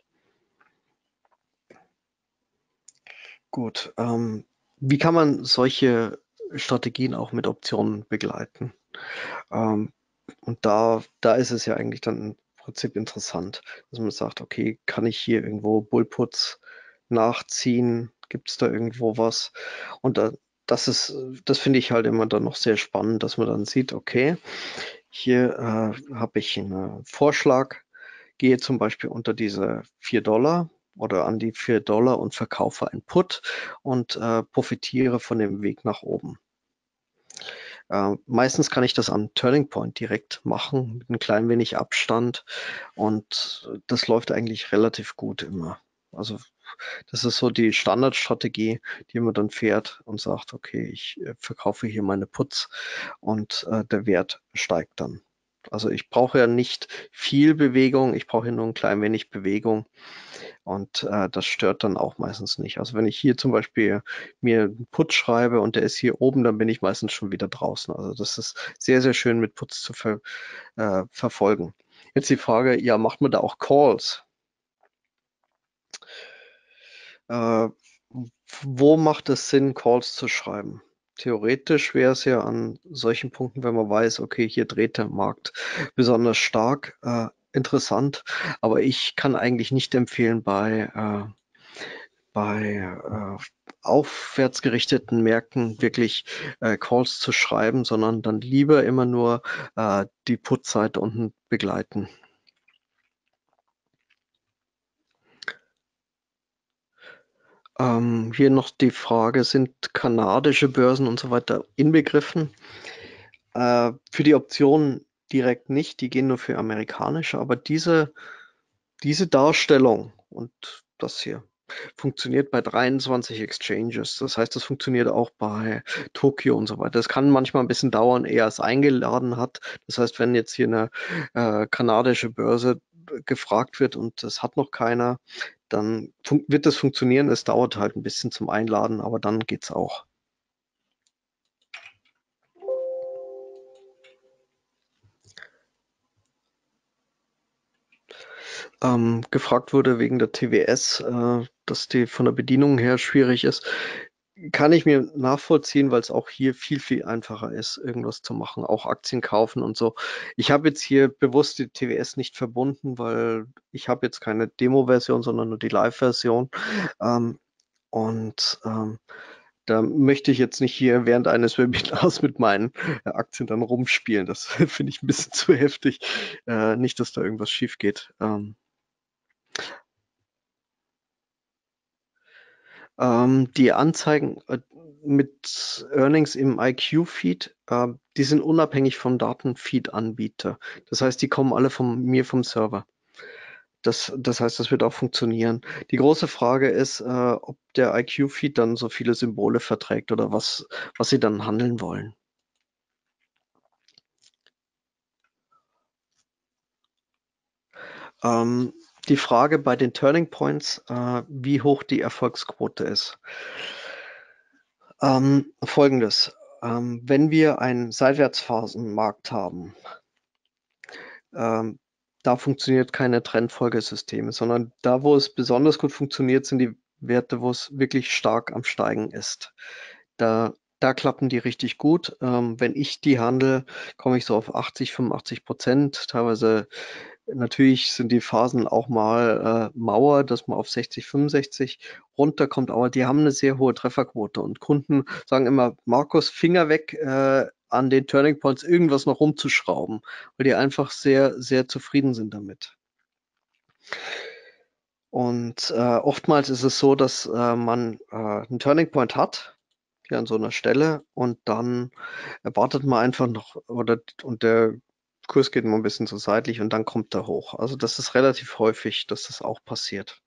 Gut. Ähm, wie kann man solche Strategien auch mit Optionen begleiten? Ähm, und da, da ist es ja eigentlich dann im Prinzip interessant, dass man sagt, okay, kann ich hier irgendwo Bullputs nachziehen? Gibt es da irgendwo was? Und da, das ist, das finde ich halt immer dann noch sehr spannend, dass man dann sieht, okay, hier äh, habe ich einen Vorschlag, gehe zum Beispiel unter diese vier Dollar oder an die vier Dollar und verkaufe ein Put und äh, profitiere von dem Weg nach oben. Äh, meistens kann ich das am Turning Point direkt machen, mit ein klein wenig Abstand und das läuft eigentlich relativ gut immer. Also das ist so die Standardstrategie, die man dann fährt und sagt, okay, ich äh, verkaufe hier meine Puts und äh, der Wert steigt dann. Also ich brauche ja nicht viel Bewegung, ich brauche hier nur ein klein wenig Bewegung und äh, das stört dann auch meistens nicht. Also wenn ich hier zum Beispiel mir einen Put schreibe und der ist hier oben, dann bin ich meistens schon wieder draußen. Also das ist sehr, sehr schön mit Puts zu ver äh, verfolgen. Jetzt die Frage, ja, macht man da auch Calls? Äh, wo macht es Sinn, Calls zu schreiben? Theoretisch wäre es ja an solchen Punkten, wenn man weiß, okay, hier dreht der Markt besonders stark, äh, interessant. Aber ich kann eigentlich nicht empfehlen, bei, äh, bei äh, aufwärts gerichteten Märkten wirklich äh, Calls zu schreiben, sondern dann lieber immer nur äh, die Put-Seite unten begleiten. Ähm, hier noch die Frage, sind kanadische Börsen und so weiter inbegriffen? Äh, für die Optionen direkt nicht, die gehen nur für amerikanische, aber diese, diese Darstellung und das hier funktioniert bei dreiundzwanzig Exchanges. Das heißt, das funktioniert auch bei Tokio und so weiter. Das kann manchmal ein bisschen dauern, ehe es eingeladen hat. Das heißt, wenn jetzt hier eine äh, kanadische Börse gefragt wird und das hat noch keiner, dann wird das funktionieren. Es dauert halt ein bisschen zum Einladen, aber dann geht's auch. Ähm, gefragt wurde wegen der T W S, äh, dass die von der Bedienung her schwierig ist. Kann ich mir nachvollziehen, weil es auch hier viel, viel einfacher ist, irgendwas zu machen, auch Aktien kaufen und so. Ich habe jetzt hier bewusst die T W S nicht verbunden, weil ich habe jetzt keine Demo-Version, sondern nur die Live-Version. Ähm, und ähm, da möchte ich jetzt nicht hier während eines Webinars mit meinen äh, Aktien dann rumspielen. Das finde ich ein bisschen zu heftig. Äh, nicht, dass da irgendwas schief geht. Ähm, Ähm, die Anzeigen äh, mit Earnings im I Q-Feed, äh, die sind unabhängig vom Datenfeed-Anbieter. Das heißt, die kommen alle von mir vom Server. Das, das heißt, das wird auch funktionieren. Die große Frage ist, äh, ob der I Q-Feed dann so viele Symbole verträgt oder was, was sie dann handeln wollen. Ähm, die Frage bei den Turning Points, äh, wie hoch die Erfolgsquote ist. Ähm, folgendes. Ähm, wenn wir einen Seitwärtsphasenmarkt haben, ähm, da funktioniert keine Trendfolgesysteme, sondern da, wo es besonders gut funktioniert, sind die Werte, wo es wirklich stark am Steigen ist. Da, da klappen die richtig gut. Ähm, wenn ich die handle, komme ich so auf achtzig, fünfundachtzig Prozent, teilweise Natürlich sind die Phasen auch mal äh, Mauer, dass man auf sechzig, fünfundsechzig runterkommt, aber die haben eine sehr hohe Trefferquote und Kunden sagen immer, Markus, Finger weg, äh, an den Turning Points irgendwas noch rumzuschrauben, weil die einfach sehr, sehr zufrieden sind damit. Und äh, oftmals ist es so, dass äh, man äh, einen Turning Point hat, hier an so einer Stelle, und dann wartet man einfach noch oder und der Kurs geht mal ein bisschen so seitlich und dann kommt er hoch. Also das ist relativ häufig, dass das auch passiert.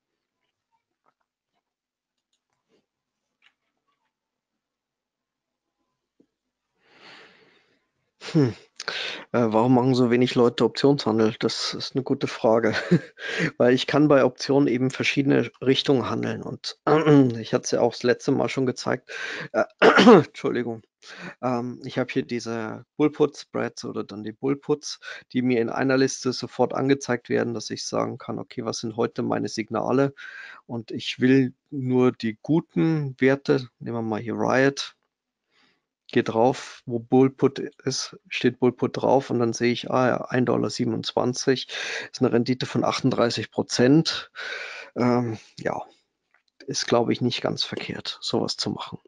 Hm. Äh, warum machen so wenig Leute Optionshandel? Das ist eine gute Frage, weil ich kann bei Optionen eben verschiedene Richtungen handeln und ich hatte es ja auch das letzte Mal schon gezeigt. Äh, Entschuldigung. Ähm, ich habe hier diese Bullput-Spreads oder dann die Bullputs, die mir in einer Liste sofort angezeigt werden, dass ich sagen kann, okay, was sind heute meine Signale? Und ich will nur die guten Werte, nehmen wir mal hier Riot, gehe drauf, wo Bullput ist, steht Bullput drauf und dann sehe ich, ah ja, ein Komma siebenundzwanzig Dollar ist eine Rendite von achtunddreißig Prozent. Ähm, ja, ist, glaube ich, nicht ganz verkehrt, sowas zu machen.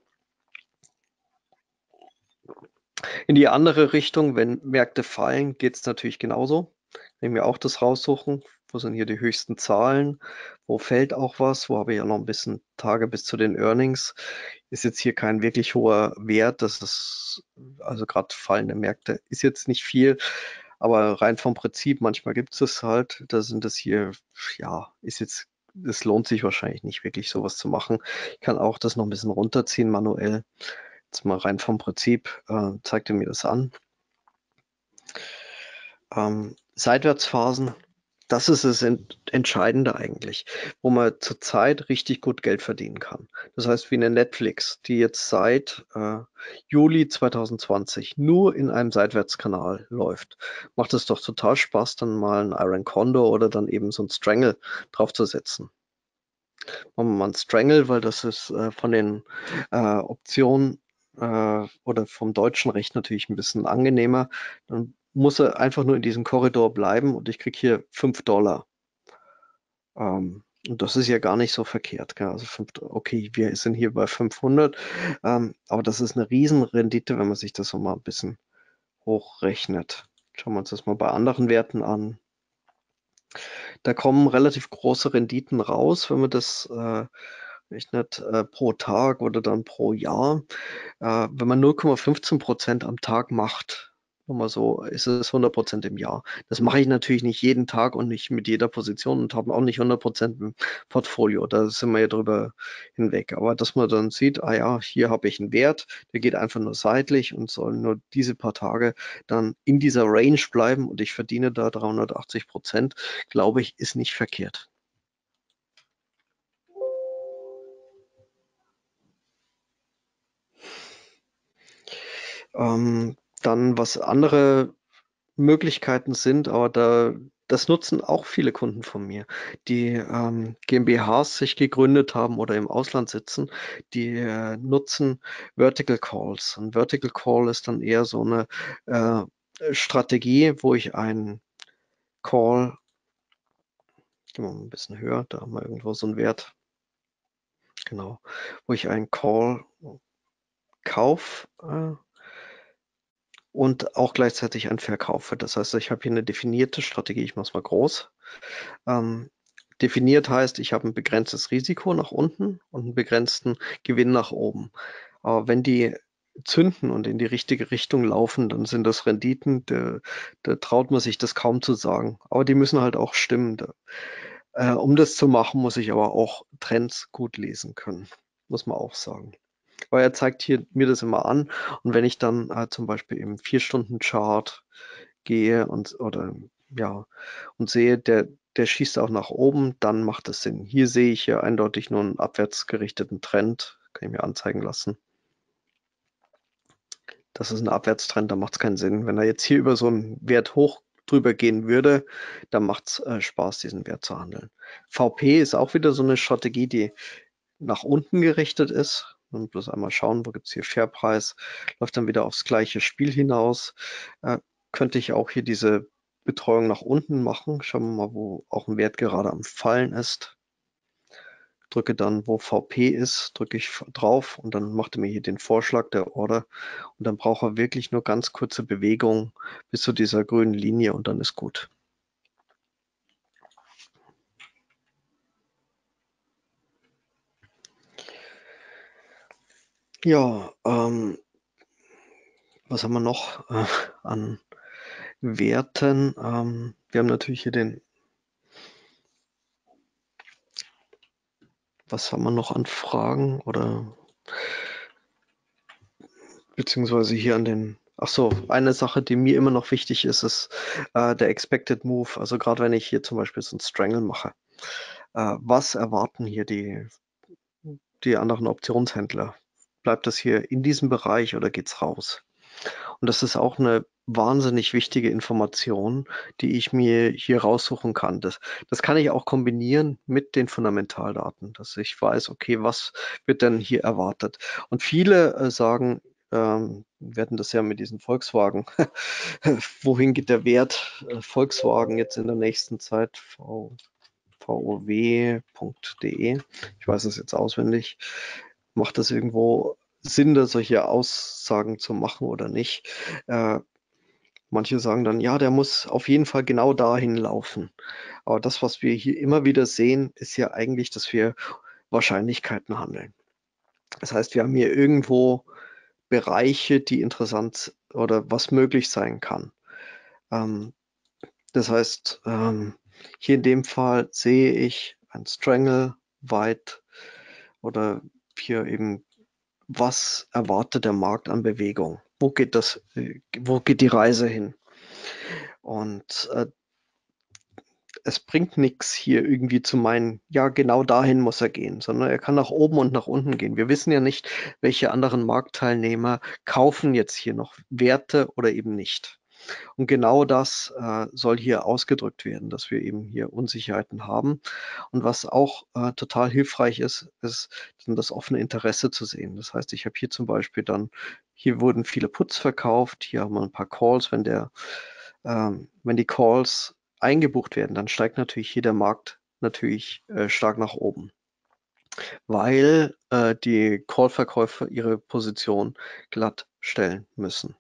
In die andere Richtung, wenn Märkte fallen, geht es natürlich genauso. Wenn wir auch das raussuchen, wo sind hier die höchsten Zahlen, wo fällt auch was, wo habe ich ja noch ein bisschen Tage bis zu den Earnings. Ist jetzt hier kein wirklich hoher Wert, das ist, also gerade fallende Märkte ist jetzt nicht viel, aber rein vom Prinzip, manchmal gibt es es halt, da sind das hier, ja, ist jetzt, es lohnt sich wahrscheinlich nicht wirklich sowas zu machen. Ich kann auch das noch ein bisschen runterziehen manuell. Jetzt mal rein vom Prinzip, äh, zeigt er mir das an. Ähm, Seitwärtsphasen, das ist das Ent Entscheidende eigentlich, wo man zurzeit richtig gut Geld verdienen kann. Das heißt, wie eine Netflix, die jetzt seit äh, Juli zwanzig zwanzig nur in einem Seitwärtskanal läuft. Macht es doch total Spaß, dann mal ein Iron Condor oder dann eben so ein Strangle draufzusetzen. Machen wir mal ein Strangle, weil das ist äh, von den äh, Optionen äh, oder vom deutschen Recht natürlich ein bisschen angenehmer. Dann muss er einfach nur in diesem Korridor bleiben und ich kriege hier fünf Dollar. Ähm, und das ist ja gar nicht so verkehrt. Gell? Also fünf, okay, wir sind hier bei fünfhundert, ähm, aber das ist eine Riesenrendite, wenn man sich das so mal ein bisschen hochrechnet. Schauen wir uns das mal bei anderen Werten an. Da kommen relativ große Renditen raus, wenn man das äh, rechnet äh, pro Tag oder dann pro Jahr. Äh, wenn man null Komma fünfzehn Prozent am Tag macht, nur mal so, ist es hundert Prozent im Jahr. Das mache ich natürlich nicht jeden Tag und nicht mit jeder Position und habe auch nicht hundert Prozent im Portfolio. Da sind wir ja drüber hinweg. Aber dass man dann sieht, ah ja, hier habe ich einen Wert, der geht einfach nur seitlich und soll nur diese paar Tage dann in dieser Range bleiben und ich verdiene da dreihundertachtzig Prozent, glaube ich, ist nicht verkehrt. Ähm, dann, was andere Möglichkeiten sind, aber da das nutzen auch viele Kunden von mir, die ähm, GmbHs sich gegründet haben oder im Ausland sitzen, die äh, nutzen Vertical Calls. Und Vertical Call ist dann eher so eine äh, Strategie, wo ich einen Call, gehen wir mal ein bisschen höher, da haben wir irgendwo so einen Wert, genau, wo ich einen Call kauf äh, und auch gleichzeitig einen verkaufe. Das heißt, ich habe hier eine definierte Strategie, ich mache es mal groß. Ähm, definiert heißt, ich habe ein begrenztes Risiko nach unten und einen begrenzten Gewinn nach oben. Aber wenn die zünden und in die richtige Richtung laufen, dann sind das Renditen, da, da traut man sich das kaum zu sagen. Aber die müssen halt auch stimmen. Da, äh, um das zu machen, muss ich aber auch Trends gut lesen können, muss man auch sagen. Weil er zeigt hier mir das immer an und wenn ich dann äh, zum Beispiel im Vier-Stunden-Chart gehe und oder ja und sehe, der, der schießt auch nach oben, dann macht es Sinn. Hier sehe ich ja eindeutig nur einen abwärts gerichteten Trend, kann ich mir anzeigen lassen. Das ist ein Abwärtstrend, da macht es keinen Sinn. Wenn er jetzt hier über so einen Wert hoch drüber gehen würde, dann macht es äh, Spaß, diesen Wert zu handeln. V P ist auch wieder so eine Strategie, die nach unten gerichtet ist. Und bloß einmal schauen, wo gibt es hier Fairpreis, läuft dann wieder aufs gleiche Spiel hinaus. Äh, könnte ich auch hier diese Betreuung nach unten machen. Schauen wir mal, wo auch ein Wert gerade am Fallen ist. Drücke dann, wo V P ist, drücke ich drauf und dann macht er mir hier den Vorschlag der Order. Und dann braucht er wirklich nur ganz kurze Bewegungen bis zu dieser grünen Linie und dann ist gut. Ja, ähm, was haben wir noch äh, an Werten? Ähm, wir haben natürlich hier den, was haben wir noch an Fragen oder beziehungsweise hier an den, ach so, eine Sache, die mir immer noch wichtig ist, ist äh, der Expected Move. Also gerade wenn ich hier zum Beispiel so ein Strangle mache, äh, was erwarten hier die, die anderen Optionshändler? Bleibt das hier in diesem Bereich oder geht's raus? Und das ist auch eine wahnsinnig wichtige Information, die ich mir hier raussuchen kann. Das, das kann ich auch kombinieren mit den Fundamentaldaten, dass ich weiß, okay, was wird denn hier erwartet? Und viele äh, sagen, ähm, wir hatten das ja mit diesen Volkswagen. Wohin geht der Wert äh, Volkswagen jetzt in der nächsten Zeit? V, vow punkt de. Ich weiß es jetzt auswendig. Macht das irgendwo Sinn, da solche Aussagen zu machen oder nicht? Äh, manche sagen dann, ja, der muss auf jeden Fall genau dahin laufen. Aber das, was wir hier immer wieder sehen, ist ja eigentlich, dass wir Wahrscheinlichkeiten handeln. Das heißt, wir haben hier irgendwo Bereiche, die interessant oder was möglich sein kann. Ähm, das heißt, ähm, hier in dem Fall sehe ich ein Strangle weit oder hier eben, was erwartet der Markt an Bewegung? Wo geht das, äh, wo geht die Reise hin? Und äh, es bringt nichts hier irgendwie zu meinen, ja, genau dahin muss er gehen, sondern er kann nach oben und nach unten gehen. Wir wissen ja nicht, welche anderen Marktteilnehmer kaufen jetzt hier noch Werte oder eben nicht. Und genau das äh, soll hier ausgedrückt werden, dass wir eben hier Unsicherheiten haben. Und was auch äh, total hilfreich ist, ist dann das offene Interesse zu sehen. Das heißt, ich habe hier zum Beispiel dann, hier wurden viele Puts verkauft, hier haben wir ein paar Calls. Wenn der, ähm, wenn die Calls eingebucht werden, dann steigt natürlich hier der Markt natürlich äh, stark nach oben, weil äh, die Call-Verkäufer ihre Position glatt stellen müssen.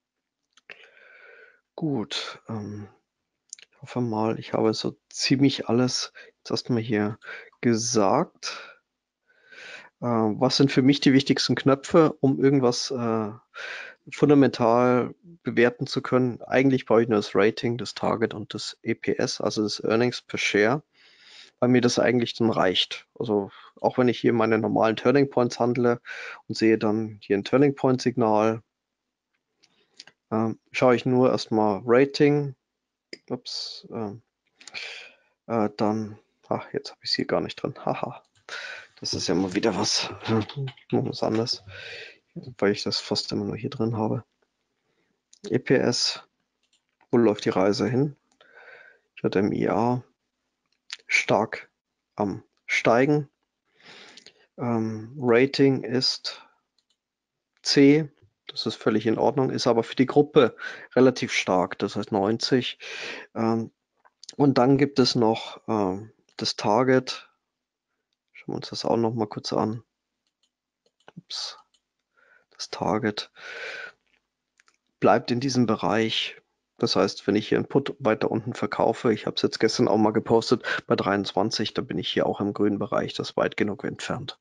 Gut, ähm, ich hoffe mal, ich habe so ziemlich alles jetzt erstmal hier gesagt. Äh, was sind für mich die wichtigsten Knöpfe, um irgendwas äh, fundamental bewerten zu können? Eigentlich brauche ich nur das Rating, das Target und das E P S, also das Earnings per Share, weil mir das eigentlich dann reicht. Also auch wenn ich hier meine normalen Turning Points handle und sehe dann hier ein Turning Point Signal, äh, schaue ich nur erstmal Rating. Ups, äh, äh, dann, ach, jetzt habe ich es hier gar nicht drin. Haha, das ist ja mal wieder was, was anderes, weil ich das fast immer nur hier drin habe. E P S, wo läuft die Reise hin? J M I A stark am Steigen. Ähm, Rating ist C, das ist völlig in Ordnung, ist aber für die Gruppe relativ stark, das heißt neunzig. Ähm, und dann gibt es noch ähm, das Target. Schauen wir uns das auch noch mal kurz an. Ups. Das Target bleibt in diesem Bereich. Das heißt, wenn ich hier einen Put weiter unten verkaufe, ich habe es jetzt gestern auch mal gepostet, bei dreiundzwanzig, da bin ich hier auch im grünen Bereich, das ist weit genug entfernt.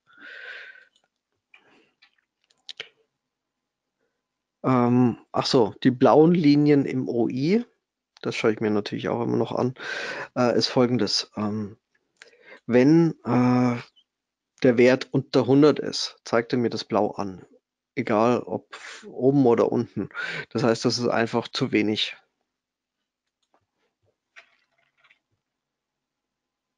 Ähm, ach so, die blauen Linien im O I, das schaue ich mir natürlich auch immer noch an, äh, ist folgendes. Ähm, wenn äh, der Wert unter hundert ist, zeigt er mir das blau an. Egal ob oben oder unten. Das heißt, das ist einfach zu wenig.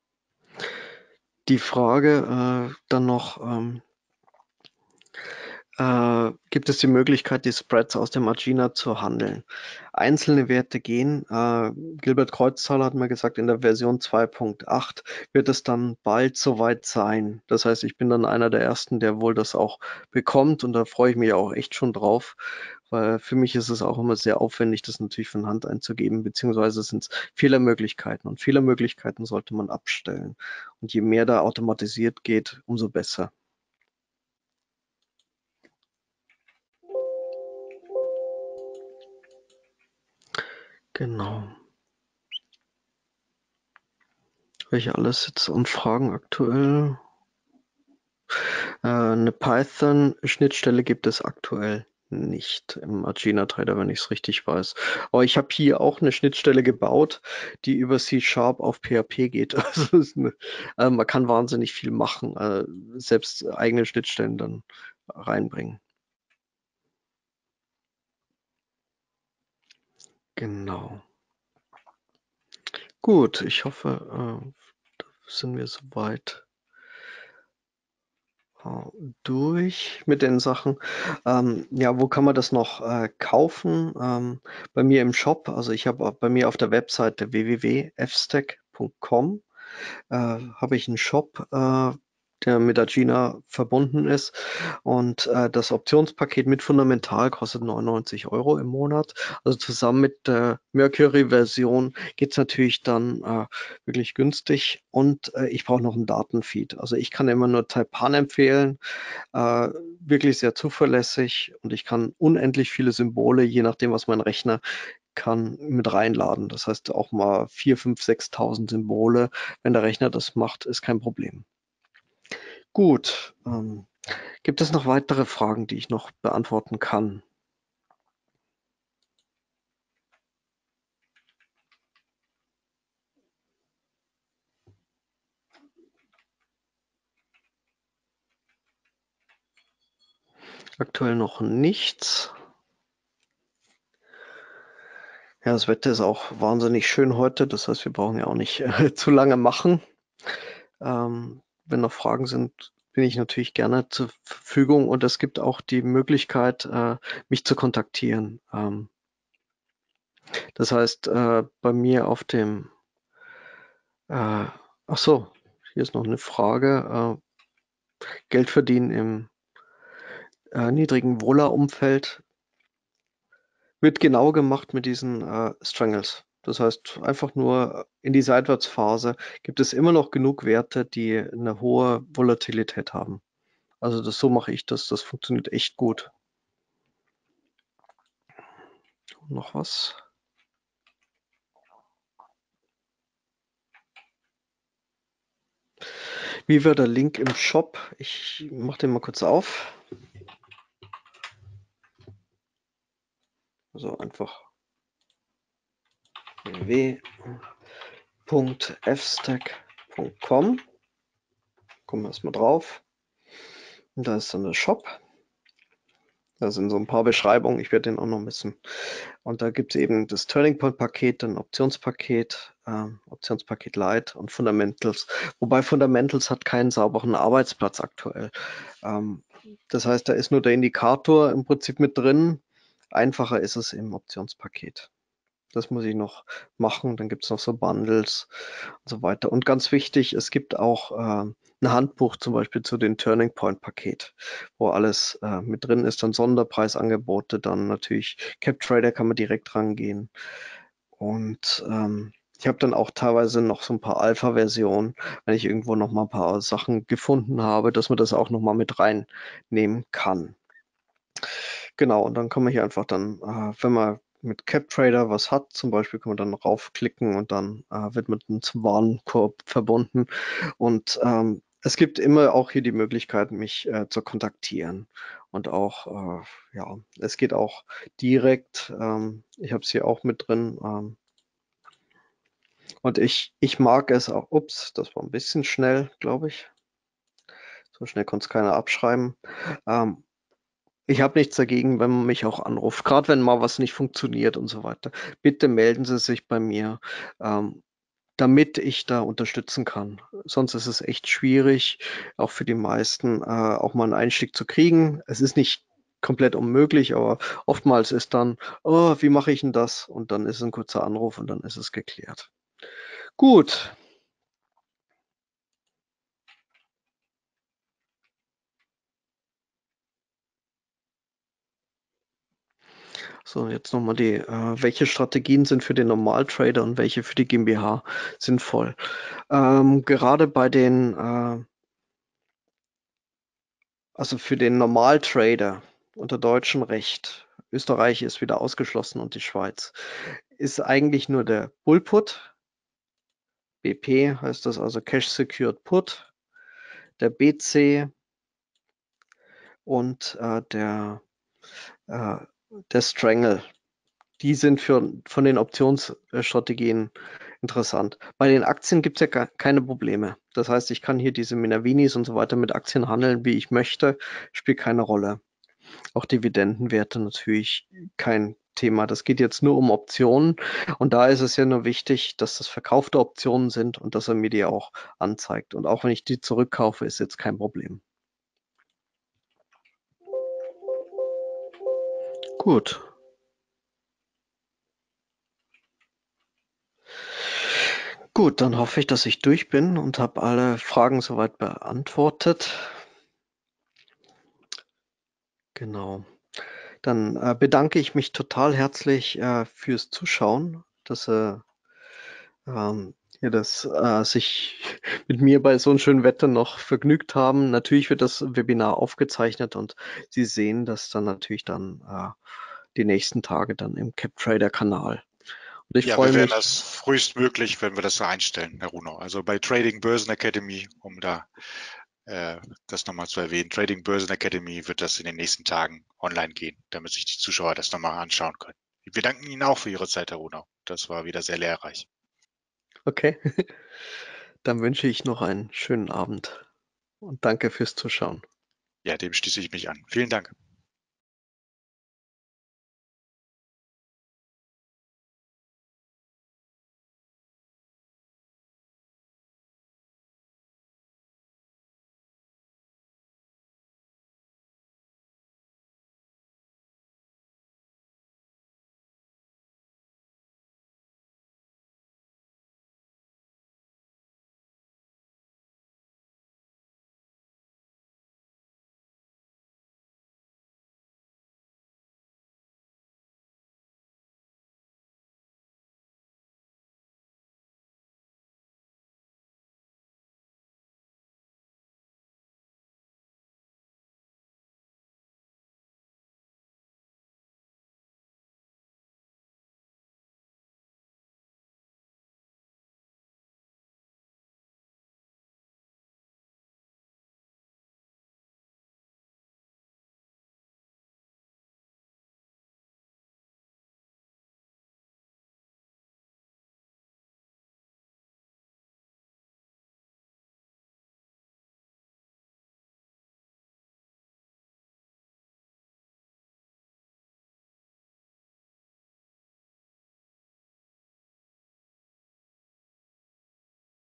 Die Frage äh, dann noch, ähm, äh, gibt es die Möglichkeit, die Spreads aus dem Agena zu handeln. Einzelne Werte gehen. Äh, Gilbert Kreuzzahler hat mir gesagt, in der Version zwei Punkt acht wird es dann bald soweit sein. Das heißt, ich bin dann einer der Ersten, der wohl das auch bekommt, und da freue ich mich auch echt schon drauf, weil für mich ist es auch immer sehr aufwendig, das natürlich von Hand einzugeben, beziehungsweise sind es Fehlermöglichkeiten, und Fehlermöglichkeiten sollte man abstellen. Und je mehr da automatisiert geht, umso besser. Genau. Welche alles jetzt an Fragen aktuell? Äh, eine Python-Schnittstelle gibt es aktuell nicht im Agena Trader, wenn ich es richtig weiß. Aber ich habe hier auch eine Schnittstelle gebaut, die über C Sharp auf P H P geht. Also ist eine, äh, man kann wahnsinnig viel machen, äh, selbst eigene Schnittstellen dann reinbringen. Genau. Gut, ich hoffe, äh, da sind wir soweit durch mit den Sachen. Ähm, ja, wo kann man das noch äh, kaufen? Ähm, bei mir im Shop, also ich habe bei mir auf der Webseite w w w punkt f stack punkt com äh, habe ich einen Shop, äh, der mit Agena verbunden ist, und äh, das Optionspaket mit Fundamental kostet neunundneunzig Euro im Monat. Also zusammen mit der Mercury-Version geht es natürlich dann äh, wirklich günstig, und äh, ich brauche noch einen Datenfeed. Also ich kann immer nur Taipan empfehlen, äh, wirklich sehr zuverlässig, und ich kann unendlich viele Symbole, je nachdem, was mein Rechner kann, mit reinladen. Das heißt auch mal vier, fünf, sechstausend Symbole. Wenn der Rechner das macht, ist kein Problem. Gut. Ähm, gibt es noch weitere Fragen, die ich noch beantworten kann? Aktuell noch nichts. Ja, das Wetter ist auch wahnsinnig schön heute. Das heißt, wir brauchen ja auch nicht äh, zu lange machen. Ähm, wenn noch Fragen sind, bin ich natürlich gerne zur Verfügung, und es gibt auch die Möglichkeit, äh, mich zu kontaktieren. Ähm, das heißt, äh, bei mir auf dem, äh, ach so, hier ist noch eine Frage. Äh, Geld verdienen im äh, niedrigen Wohler-Umfeld wird genau gemacht mit diesen äh, Strangles. Das heißt, einfach nur in die Seitwärtsphase gibt es immer noch genug Werte, die eine hohe Volatilität haben. Also das, so mache ich das. Das funktioniert echt gut. Noch was? Wie war der Link im Shop? Ich mache den mal kurz auf. Also einfach w w w punkt f stack punkt com. Kommen wir erstmal drauf. Und da ist dann der Shop. Da sind so ein paar Beschreibungen. Ich werde den auch noch missen. Und da gibt es eben das Turning Point Paket, ein Optionspaket, äh, Optionspaket Lite und Fundamentals. Wobei Fundamentals hat keinen sauberen Arbeitsplatz aktuell. Ähm, das heißt, da ist nur der Indikator im Prinzip mit drin. Einfacher ist es im Optionspaket. Das muss ich noch machen. Dann gibt es noch so Bundles und so weiter. Und ganz wichtig, es gibt auch äh, ein Handbuch zum Beispiel zu den Turning Point Paket, wo alles äh, mit drin ist. Dann Sonderpreisangebote, dann natürlich CapTrader kann man direkt rangehen. Und ähm, ich habe dann auch teilweise noch so ein paar Alpha-Versionen, wenn ich irgendwo noch mal ein paar Sachen gefunden habe, dass man das auch noch mal mit reinnehmen kann. Genau, und dann kann man hier einfach dann, äh, wenn man mit CapTrader was hat, zum Beispiel, kann man dann raufklicken, und dann äh, wird man dann zum Warenkorb verbunden. Und ähm, es gibt immer auch hier die Möglichkeit, mich äh, zu kontaktieren. Und auch, äh, ja, es geht auch direkt. Ähm, ich habe es hier auch mit drin. Ähm, und ich, ich mag es auch. Ups, das war ein bisschen schnell, glaube ich. So schnell konnte es keiner abschreiben. Ähm, Ich habe nichts dagegen, wenn man mich auch anruft, gerade wenn mal was nicht funktioniert und so weiter. Bitte melden Sie sich bei mir, ähm, damit ich da unterstützen kann. Sonst ist es echt schwierig, auch für die meisten, äh, auch mal einen Einstieg zu kriegen. Es ist nicht komplett unmöglich, aber oftmals ist dann, oh, wie mache ich denn das? Und dann ist ein kurzer Anruf und dann ist es geklärt. Gut. So, jetzt nochmal die, äh, welche Strategien sind für den Normaltrader und welche für die GmbH sinnvoll? Ähm, gerade bei den, äh, also für den Normaltrader unter deutschem Recht, Österreich ist wieder ausgeschlossen und die Schweiz, ist eigentlich nur der Bullput, B P heißt das also Cash Secured Put, der B C und äh, der, äh, der Strangle. Die sind für, von den Optionsstrategien interessant. Bei den Aktien gibt es ja gar keine Probleme. Das heißt, ich kann hier diese Minavinis und so weiter mit Aktien handeln, wie ich möchte, spielt keine Rolle. Auch Dividendenwerte natürlich kein Thema. Das geht jetzt nur um Optionen und da ist es ja nur wichtig, dass das verkaufte Optionen sind und dass er mir die auch anzeigt. Und auch wenn ich die zurückkaufe, ist jetzt kein Problem. Gut. Gut, dann hoffe ich, dass ich durch bin und habe alle Fragen soweit beantwortet. Genau. Dann äh, bedanke ich mich total herzlich äh, fürs Zuschauen, dass äh, ähm, ihr das äh, sich mit mir bei so einem schönen Wetter noch vergnügt haben. Natürlich wird das Webinar aufgezeichnet und Sie sehen das dann natürlich dann äh, die nächsten Tage dann im CapTrader-Kanal. Und ich Ja, freue wir werden mich. das frühestmöglich, wenn wir das so einstellen, Herr Runo. Also bei Trading Börsen Academy, um da äh, das nochmal zu erwähnen, Trading Börsen Academy wird das in den nächsten Tagen online gehen, damit sich die Zuschauer das nochmal anschauen können. Wir danken Ihnen auch für Ihre Zeit, Herr Runo. Das war wieder sehr lehrreich. Okay, dann wünsche ich noch einen schönen Abend und danke fürs Zuschauen. Ja, dem schließe ich mich an. Vielen Dank.